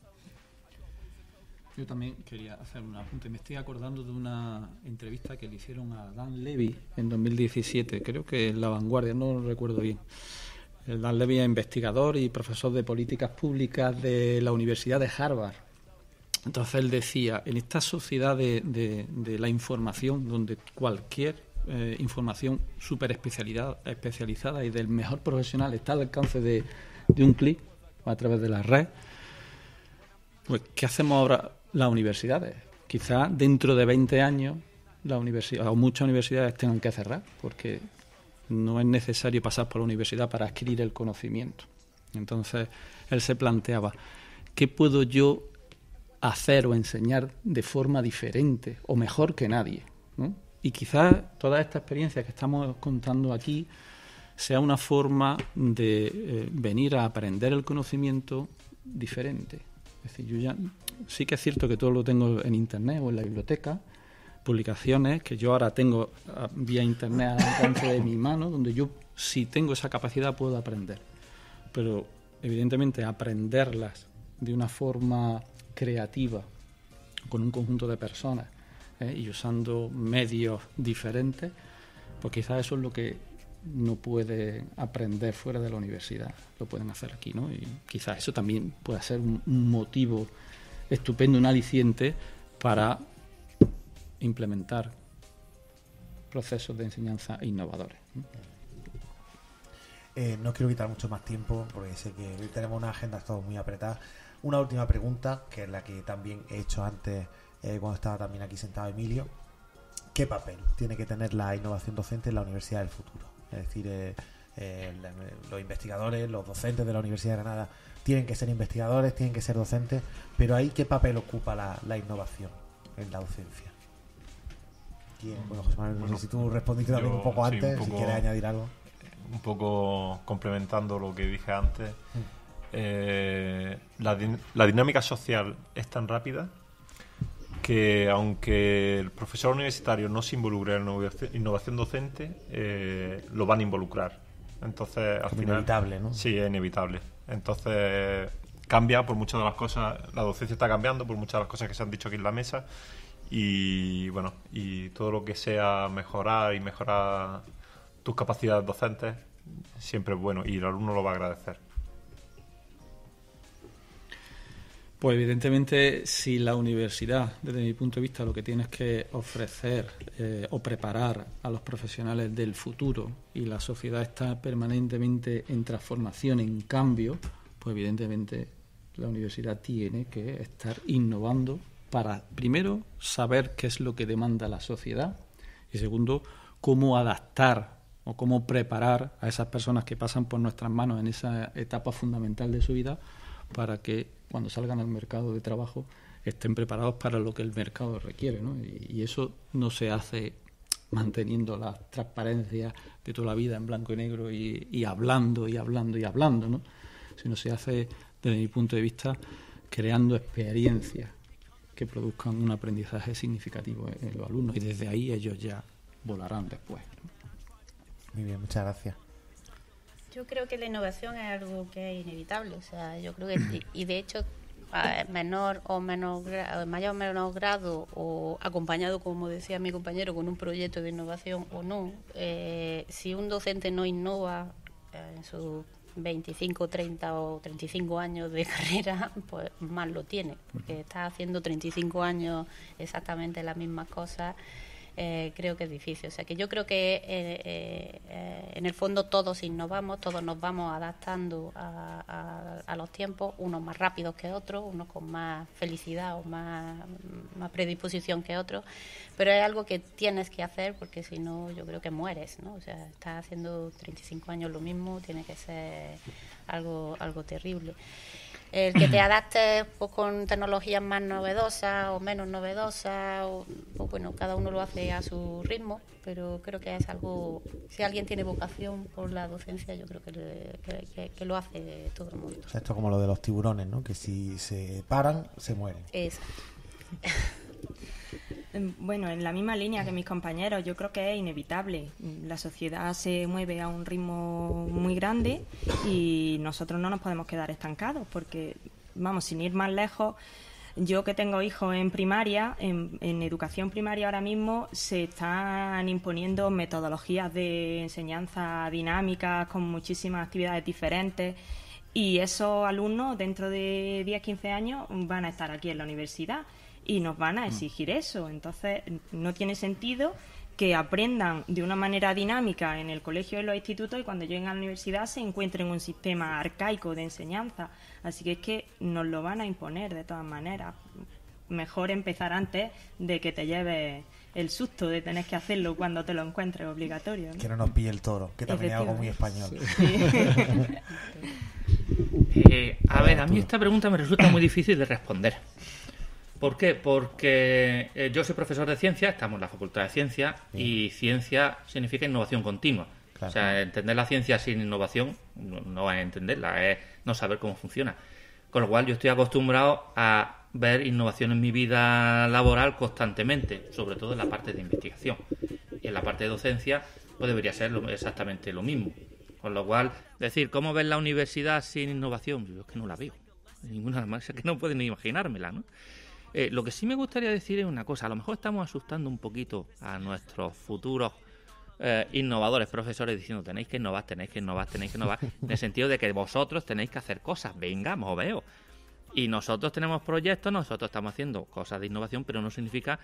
Yo también quería hacer un apunte. Me estoy acordando de una entrevista que le hicieron a Dan Levy en dos mil diecisiete, creo que en La Vanguardia, no lo recuerdo bien. El Dan Levy es investigador y profesor de políticas públicas de la Universidad de Harvard. Entonces él decía, en esta sociedad de, de, de la información, donde cualquier eh, información súper especializada y del mejor profesional está al alcance de, de un clic a través de la red, pues ¿qué hacemos ahora las universidades? Quizás dentro de veinte años la universidad, o muchas universidades tengan que cerrar, porque no es necesario pasar por la universidad para adquirir el conocimiento. Entonces, él se planteaba, ¿qué puedo yo hacer o enseñar de forma diferente o mejor que nadie? ¿no? Y quizás toda esta experiencia que estamos contando aquí sea una forma de eh, venir a aprender el conocimiento diferente. Es decir, yo ya sí que es cierto que todo lo tengo en internet o en la biblioteca, publicaciones que yo ahora tengo vía internet al alcance de mi mano, donde yo, si tengo esa capacidad, puedo aprender. Pero, evidentemente, aprenderlas de una forma creativa, con un conjunto de personas ¿eh? y usando medios diferentes, pues quizás eso es lo que no puede aprender fuera de la universidad, lo pueden hacer aquí, ¿no? Y quizás eso también pueda ser un, un motivo estupendo, un aliciente para implementar procesos de enseñanza innovadores. Eh, no quiero quitar mucho más tiempo porque sé que hoy tenemos una agenda todos muy apretada. Una última pregunta, que es la que también he hecho antes eh, cuando estaba también aquí sentado Emilio. ¿Qué papel tiene que tener la innovación docente en la Universidad del futuro? Es decir, eh, eh, los investigadores, los docentes de la Universidad de Granada tienen que ser investigadores, tienen que ser docentes, pero ahí ¿qué papel ocupa la, la innovación en la docencia? ¿Quién? Bueno, José Manuel, no Bueno, sé si tú respondiste también yo, un poco sí, antes, un poco, si quieres añadir algo. Un poco complementando lo que dije antes, mm. eh, la, din- la dinámica social es tan rápida que aunque el profesor universitario no se involucre en la innovación docente, eh, lo van a involucrar. Entonces, al Como final, inevitable, ¿no? Sí, es inevitable. Entonces, cambia por muchas de las cosas, la docencia está cambiando por muchas de las cosas que se han dicho aquí en la mesa y, bueno, y todo lo que sea mejorar y mejorar tus capacidades docentes siempre es bueno y el alumno lo va a agradecer. Pues evidentemente, si la universidad, desde mi punto de vista, lo que tiene es que ofrecer eh, o preparar a los profesionales del futuro y la sociedad está permanentemente en transformación, en cambio, pues evidentemente la universidad tiene que estar innovando para, primero, saber qué es lo que demanda la sociedad y, segundo, cómo adaptar o cómo preparar a esas personas que pasan por nuestras manos en esa etapa fundamental de su vida para que cuando salgan al mercado de trabajo estén preparados para lo que el mercado requiere, ¿no? Y, y eso no se hace manteniendo la transparencia de toda la vida en blanco y negro y, y hablando y hablando y hablando, ¿no? Sino se hace, desde mi punto de vista, creando experiencias que produzcan un aprendizaje significativo en, en los alumnos y desde ahí ellos ya volarán después, ¿no? Muy bien, muchas gracias. Yo creo que la innovación es algo que es inevitable, o sea, yo creo que, y de hecho, a menor o menos gra- mayor o menor grado, o acompañado, como decía mi compañero, con un proyecto de innovación o no, eh, si un docente no innova eh, en sus veinticinco, treinta o treinta y cinco años de carrera, pues mal lo tiene, porque está haciendo treinta y cinco años exactamente las mismas cosas. Eh, creo que es difícil. O sea, que yo creo que eh, eh, eh, en el fondo todos innovamos, todos nos vamos adaptando a, a, a los tiempos, unos más rápidos que otros, unos con más felicidad o más, más predisposición que otros, pero es algo que tienes que hacer porque si no yo creo que mueres, ¿no? O sea, estás haciendo treinta y cinco años lo mismo, tiene que ser algo, algo terrible. El que te adaptes pues, con tecnologías más novedosas o menos novedosas, o, pues, bueno, cada uno lo hace a su ritmo, pero creo que es algo, si alguien tiene vocación por la docencia, yo creo que, le, que, que, que lo hace todo el mundo. O sea, esto es como lo de los tiburones, ¿no? Que si se paran, se mueren. Exacto. Bueno, en la misma línea que mis compañeros, yo creo que es inevitable. La sociedad se mueve a un ritmo muy grande y nosotros no nos podemos quedar estancados porque, vamos, sin ir más lejos, yo que tengo hijos en primaria, en, en educación primaria ahora mismo se están imponiendo metodologías de enseñanza dinámicas con muchísimas actividades diferentes y esos alumnos dentro de diez, quince años van a estar aquí en la universidad y nos van a exigir eso. Entonces, no tiene sentido que aprendan de una manera dinámica en el colegio y en los institutos y cuando lleguen a la universidad se encuentren un sistema arcaico de enseñanza. Así que es que nos lo van a imponer de todas maneras. Mejor empezar antes de que te lleves el susto de tener que hacerlo cuando te lo encuentres obligatorio, ¿no? Que no nos pille el toro, que también es algo muy español. Sí. Eh, a ver, a mí esta pregunta me resulta muy difícil de responder. ¿Por qué? Porque eh, yo soy profesor de ciencia, estamos en la Facultad de Ciencia, y ciencia significa innovación continua. Claro. O sea, entender la ciencia sin innovación no, no es entenderla, es no saber cómo funciona. Con lo cual yo estoy acostumbrado a ver innovación en mi vida laboral constantemente, sobre todo en la parte de investigación. Y en la parte de docencia pues debería ser lo, exactamente lo mismo. Con lo cual, decir, ¿cómo ves la universidad sin innovación? Yo es que no la veo. De ninguna manera, que no pueden ni imaginármela, ¿no? Eh, lo que sí me gustaría decir es una cosa. A lo mejor estamos asustando un poquito a nuestros futuros eh, innovadores, profesores, diciendo tenéis que innovar, tenéis que innovar, tenéis que innovar, en el sentido de que vosotros tenéis que hacer cosas. Venga, moveos. Y nosotros tenemos proyectos, nosotros estamos haciendo cosas de innovación, pero no significa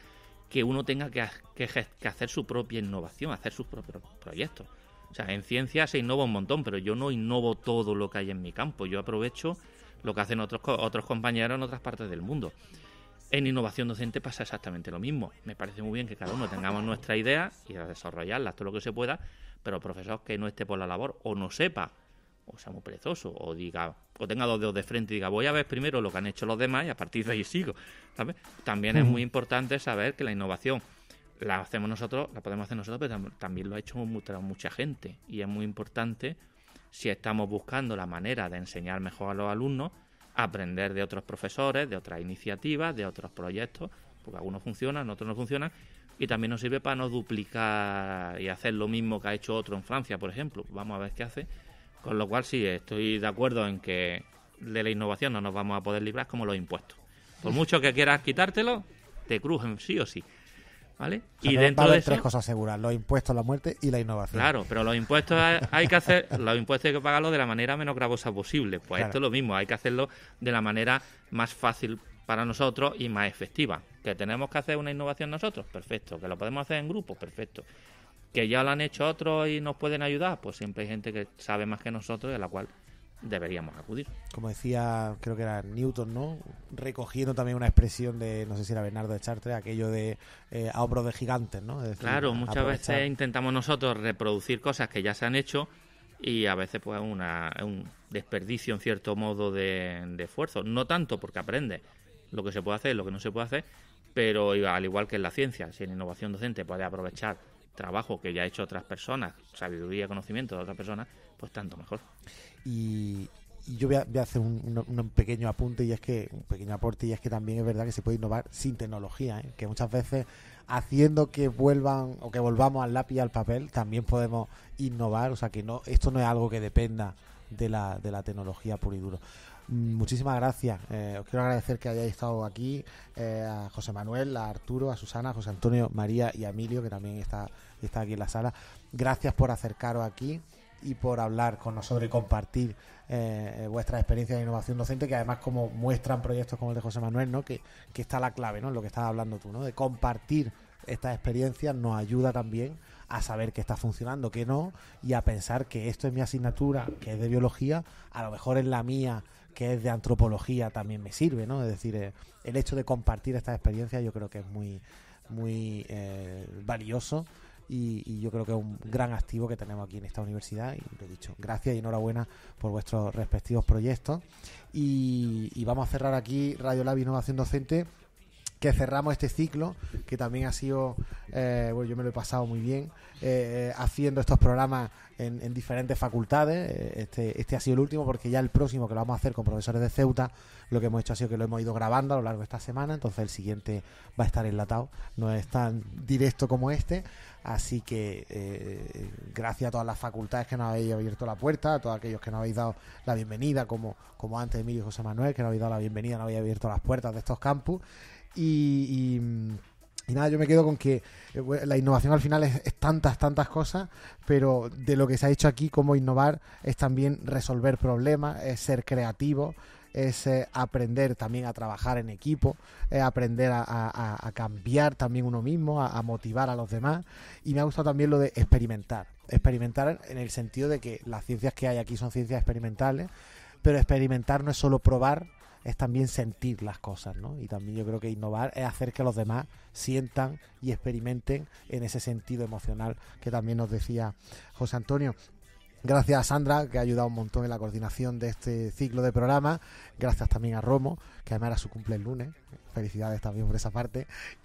que uno tenga que, que, que hacer su propia innovación, hacer sus propios proyectos. O sea, en ciencia se innova un montón, pero yo no innovo todo lo que hay en mi campo. Yo aprovecho lo que hacen otros, otros compañeros en otras partes del mundo. En innovación docente pasa exactamente lo mismo. Me parece muy bien que cada uno tengamos nuestra idea y a desarrollarla todo lo que se pueda, pero el profesor que no esté por la labor o no sepa, o sea muy perezoso, o diga, o tenga dos dedos de frente y diga, voy a ver primero lo que han hecho los demás y a partir de ahí sigo, ¿sabes? También es muy importante saber que la innovación la hacemos nosotros, la podemos hacer nosotros, pero tam- también lo ha hecho mucha, mucha gente. Y es muy importante, si estamos buscando la manera de enseñar mejor a los alumnos, aprender de otros profesores, de otras iniciativas, de otros proyectos, porque algunos funcionan, otros no funcionan, y también nos sirve para no duplicar y hacer lo mismo que ha hecho otro en Francia, por ejemplo. Vamos a ver qué hace. Con lo cual sí, estoy de acuerdo en que de la innovación no nos vamos a poder librar como los impuestos. Por mucho que quieras quitártelo, te crujen sí o sí. ¿Vale? O sea, y que dentro va a haber de eso, tres cosas seguras: los impuestos, la muerte y la innovación. claro, pero los impuestos hay, hay que hacer, los impuestos hay que pagarlos de la manera menos gravosa posible. Pues Claro. esto es lo mismo, hay que hacerlo de la manera más fácil para nosotros y más efectiva. ¿Que tenemos que hacer una innovación nosotros? Perfecto. ¿Que lo podemos hacer en grupo? Perfecto. ¿Que ya lo han hecho otros y nos pueden ayudar? Pues siempre hay gente que sabe más que nosotros y a la cual deberíamos acudir. Como decía, creo que era Newton, ¿no? Recogiendo también una expresión de, no sé si era Bernardo de Chartres, aquello de eh, a hombros de gigantes, ¿no? Es decir, Claro, muchas aprovechar- veces intentamos nosotros reproducir cosas que ya se han hecho y a veces pues una, un desperdicio en cierto modo de, de esfuerzo. No tanto porque aprendes lo que se puede hacer, lo que no se puede hacer, pero al igual que en la ciencia, si en innovación docente puedes aprovechar trabajo que ya ha hecho otras personas, sabiduría, conocimiento de otras personas, pues tanto mejor. Y, y yo voy a, voy a hacer un, un- un pequeño apunte, y es que un pequeño aporte, y es que también es verdad que se puede innovar sin tecnología, ¿eh? Que muchas veces haciendo que vuelvan o que volvamos al lápiz y al papel también podemos innovar. O sea que no, esto no es algo que dependa de la, de la tecnología pura y duro. Mm, Muchísimas gracias. Eh, os quiero agradecer que hayáis estado aquí, eh, a José Manuel, a Arturo, a Susana, a José Antonio, María y a Emilio, que también está, está aquí en la sala. Gracias por acercaros aquí y por hablar con nosotros y compartir eh, vuestra experiencia de innovación docente, que además, como muestran proyectos como el de José Manuel, ¿no? que, que está la clave, ¿no? En lo que estabas hablando tú, ¿no? De compartir estas experiencias nos ayuda también a saber qué está funcionando, qué no, y a pensar que esto es mi asignatura, que es de biología, a lo mejor en la mía, que es de antropología, también me sirve, ¿no? Es decir, eh, el hecho de compartir estas experiencias yo creo que es muy, muy eh, valioso. Y, y yo creo que es un gran activo que tenemos aquí en esta universidad. Y lo he dicho, gracias y enhorabuena por vuestros respectivos proyectos. Y, y vamos a cerrar aquí Radio Lab Innovación Docente, que cerramos este ciclo, que también ha sido, eh, bueno, yo me lo he pasado muy bien eh, haciendo estos programas en, en diferentes facultades. Este, este ha sido el último, porque ya el próximo, que lo vamos a hacer con profesores de Ceuta, lo que hemos hecho ha sido que lo hemos ido grabando a lo largo de esta semana. Entonces el siguiente va a estar enlatado, no es tan directo como este. Así que eh, gracias a todas las facultades que nos habéis abierto la puerta, a todos aquellos que nos habéis dado la bienvenida, como, como antes Emilio y José Manuel, que nos habéis dado la bienvenida, nos habéis abierto las puertas de estos campus. Y, y, y nada, yo me quedo con que eh, la innovación al final es, es tantas, tantas cosas, pero de lo que se ha hecho aquí, como innovar es también resolver problemas, es ser creativo, es eh, aprender también a trabajar en equipo, es aprender a, a, a cambiar también uno mismo, a, a motivar a los demás. Y me ha gustado también lo de experimentar, experimentar en el sentido de que las ciencias que hay aquí son ciencias experimentales, pero experimentar no es solo probar, es también sentir las cosas, ¿no? Y también yo creo que innovar es hacer que los demás sientan y experimenten en ese sentido emocional que también nos decía José Antonio. Gracias a Sandra, que ha ayudado un montón en la coordinación de este ciclo de programa. Gracias también a Romo, que además era su cumple el lunes. Felicidades también por esa parte.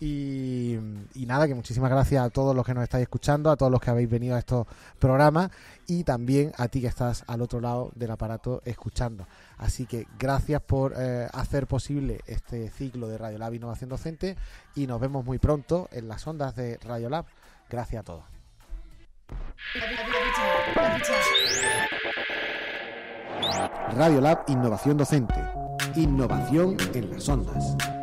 Y, y nada, que muchísimas gracias a todos los que nos estáis escuchando, a todos los que habéis venido a estos programas, y también a ti que estás al otro lado del aparato escuchando. Así que gracias por eh, hacer posible este ciclo de Radio Lab Innovación Docente, y nos vemos muy pronto en las ondas de Radio Lab. Gracias a todos. Radio Lab Innovación Docente. Innovación en las ondas.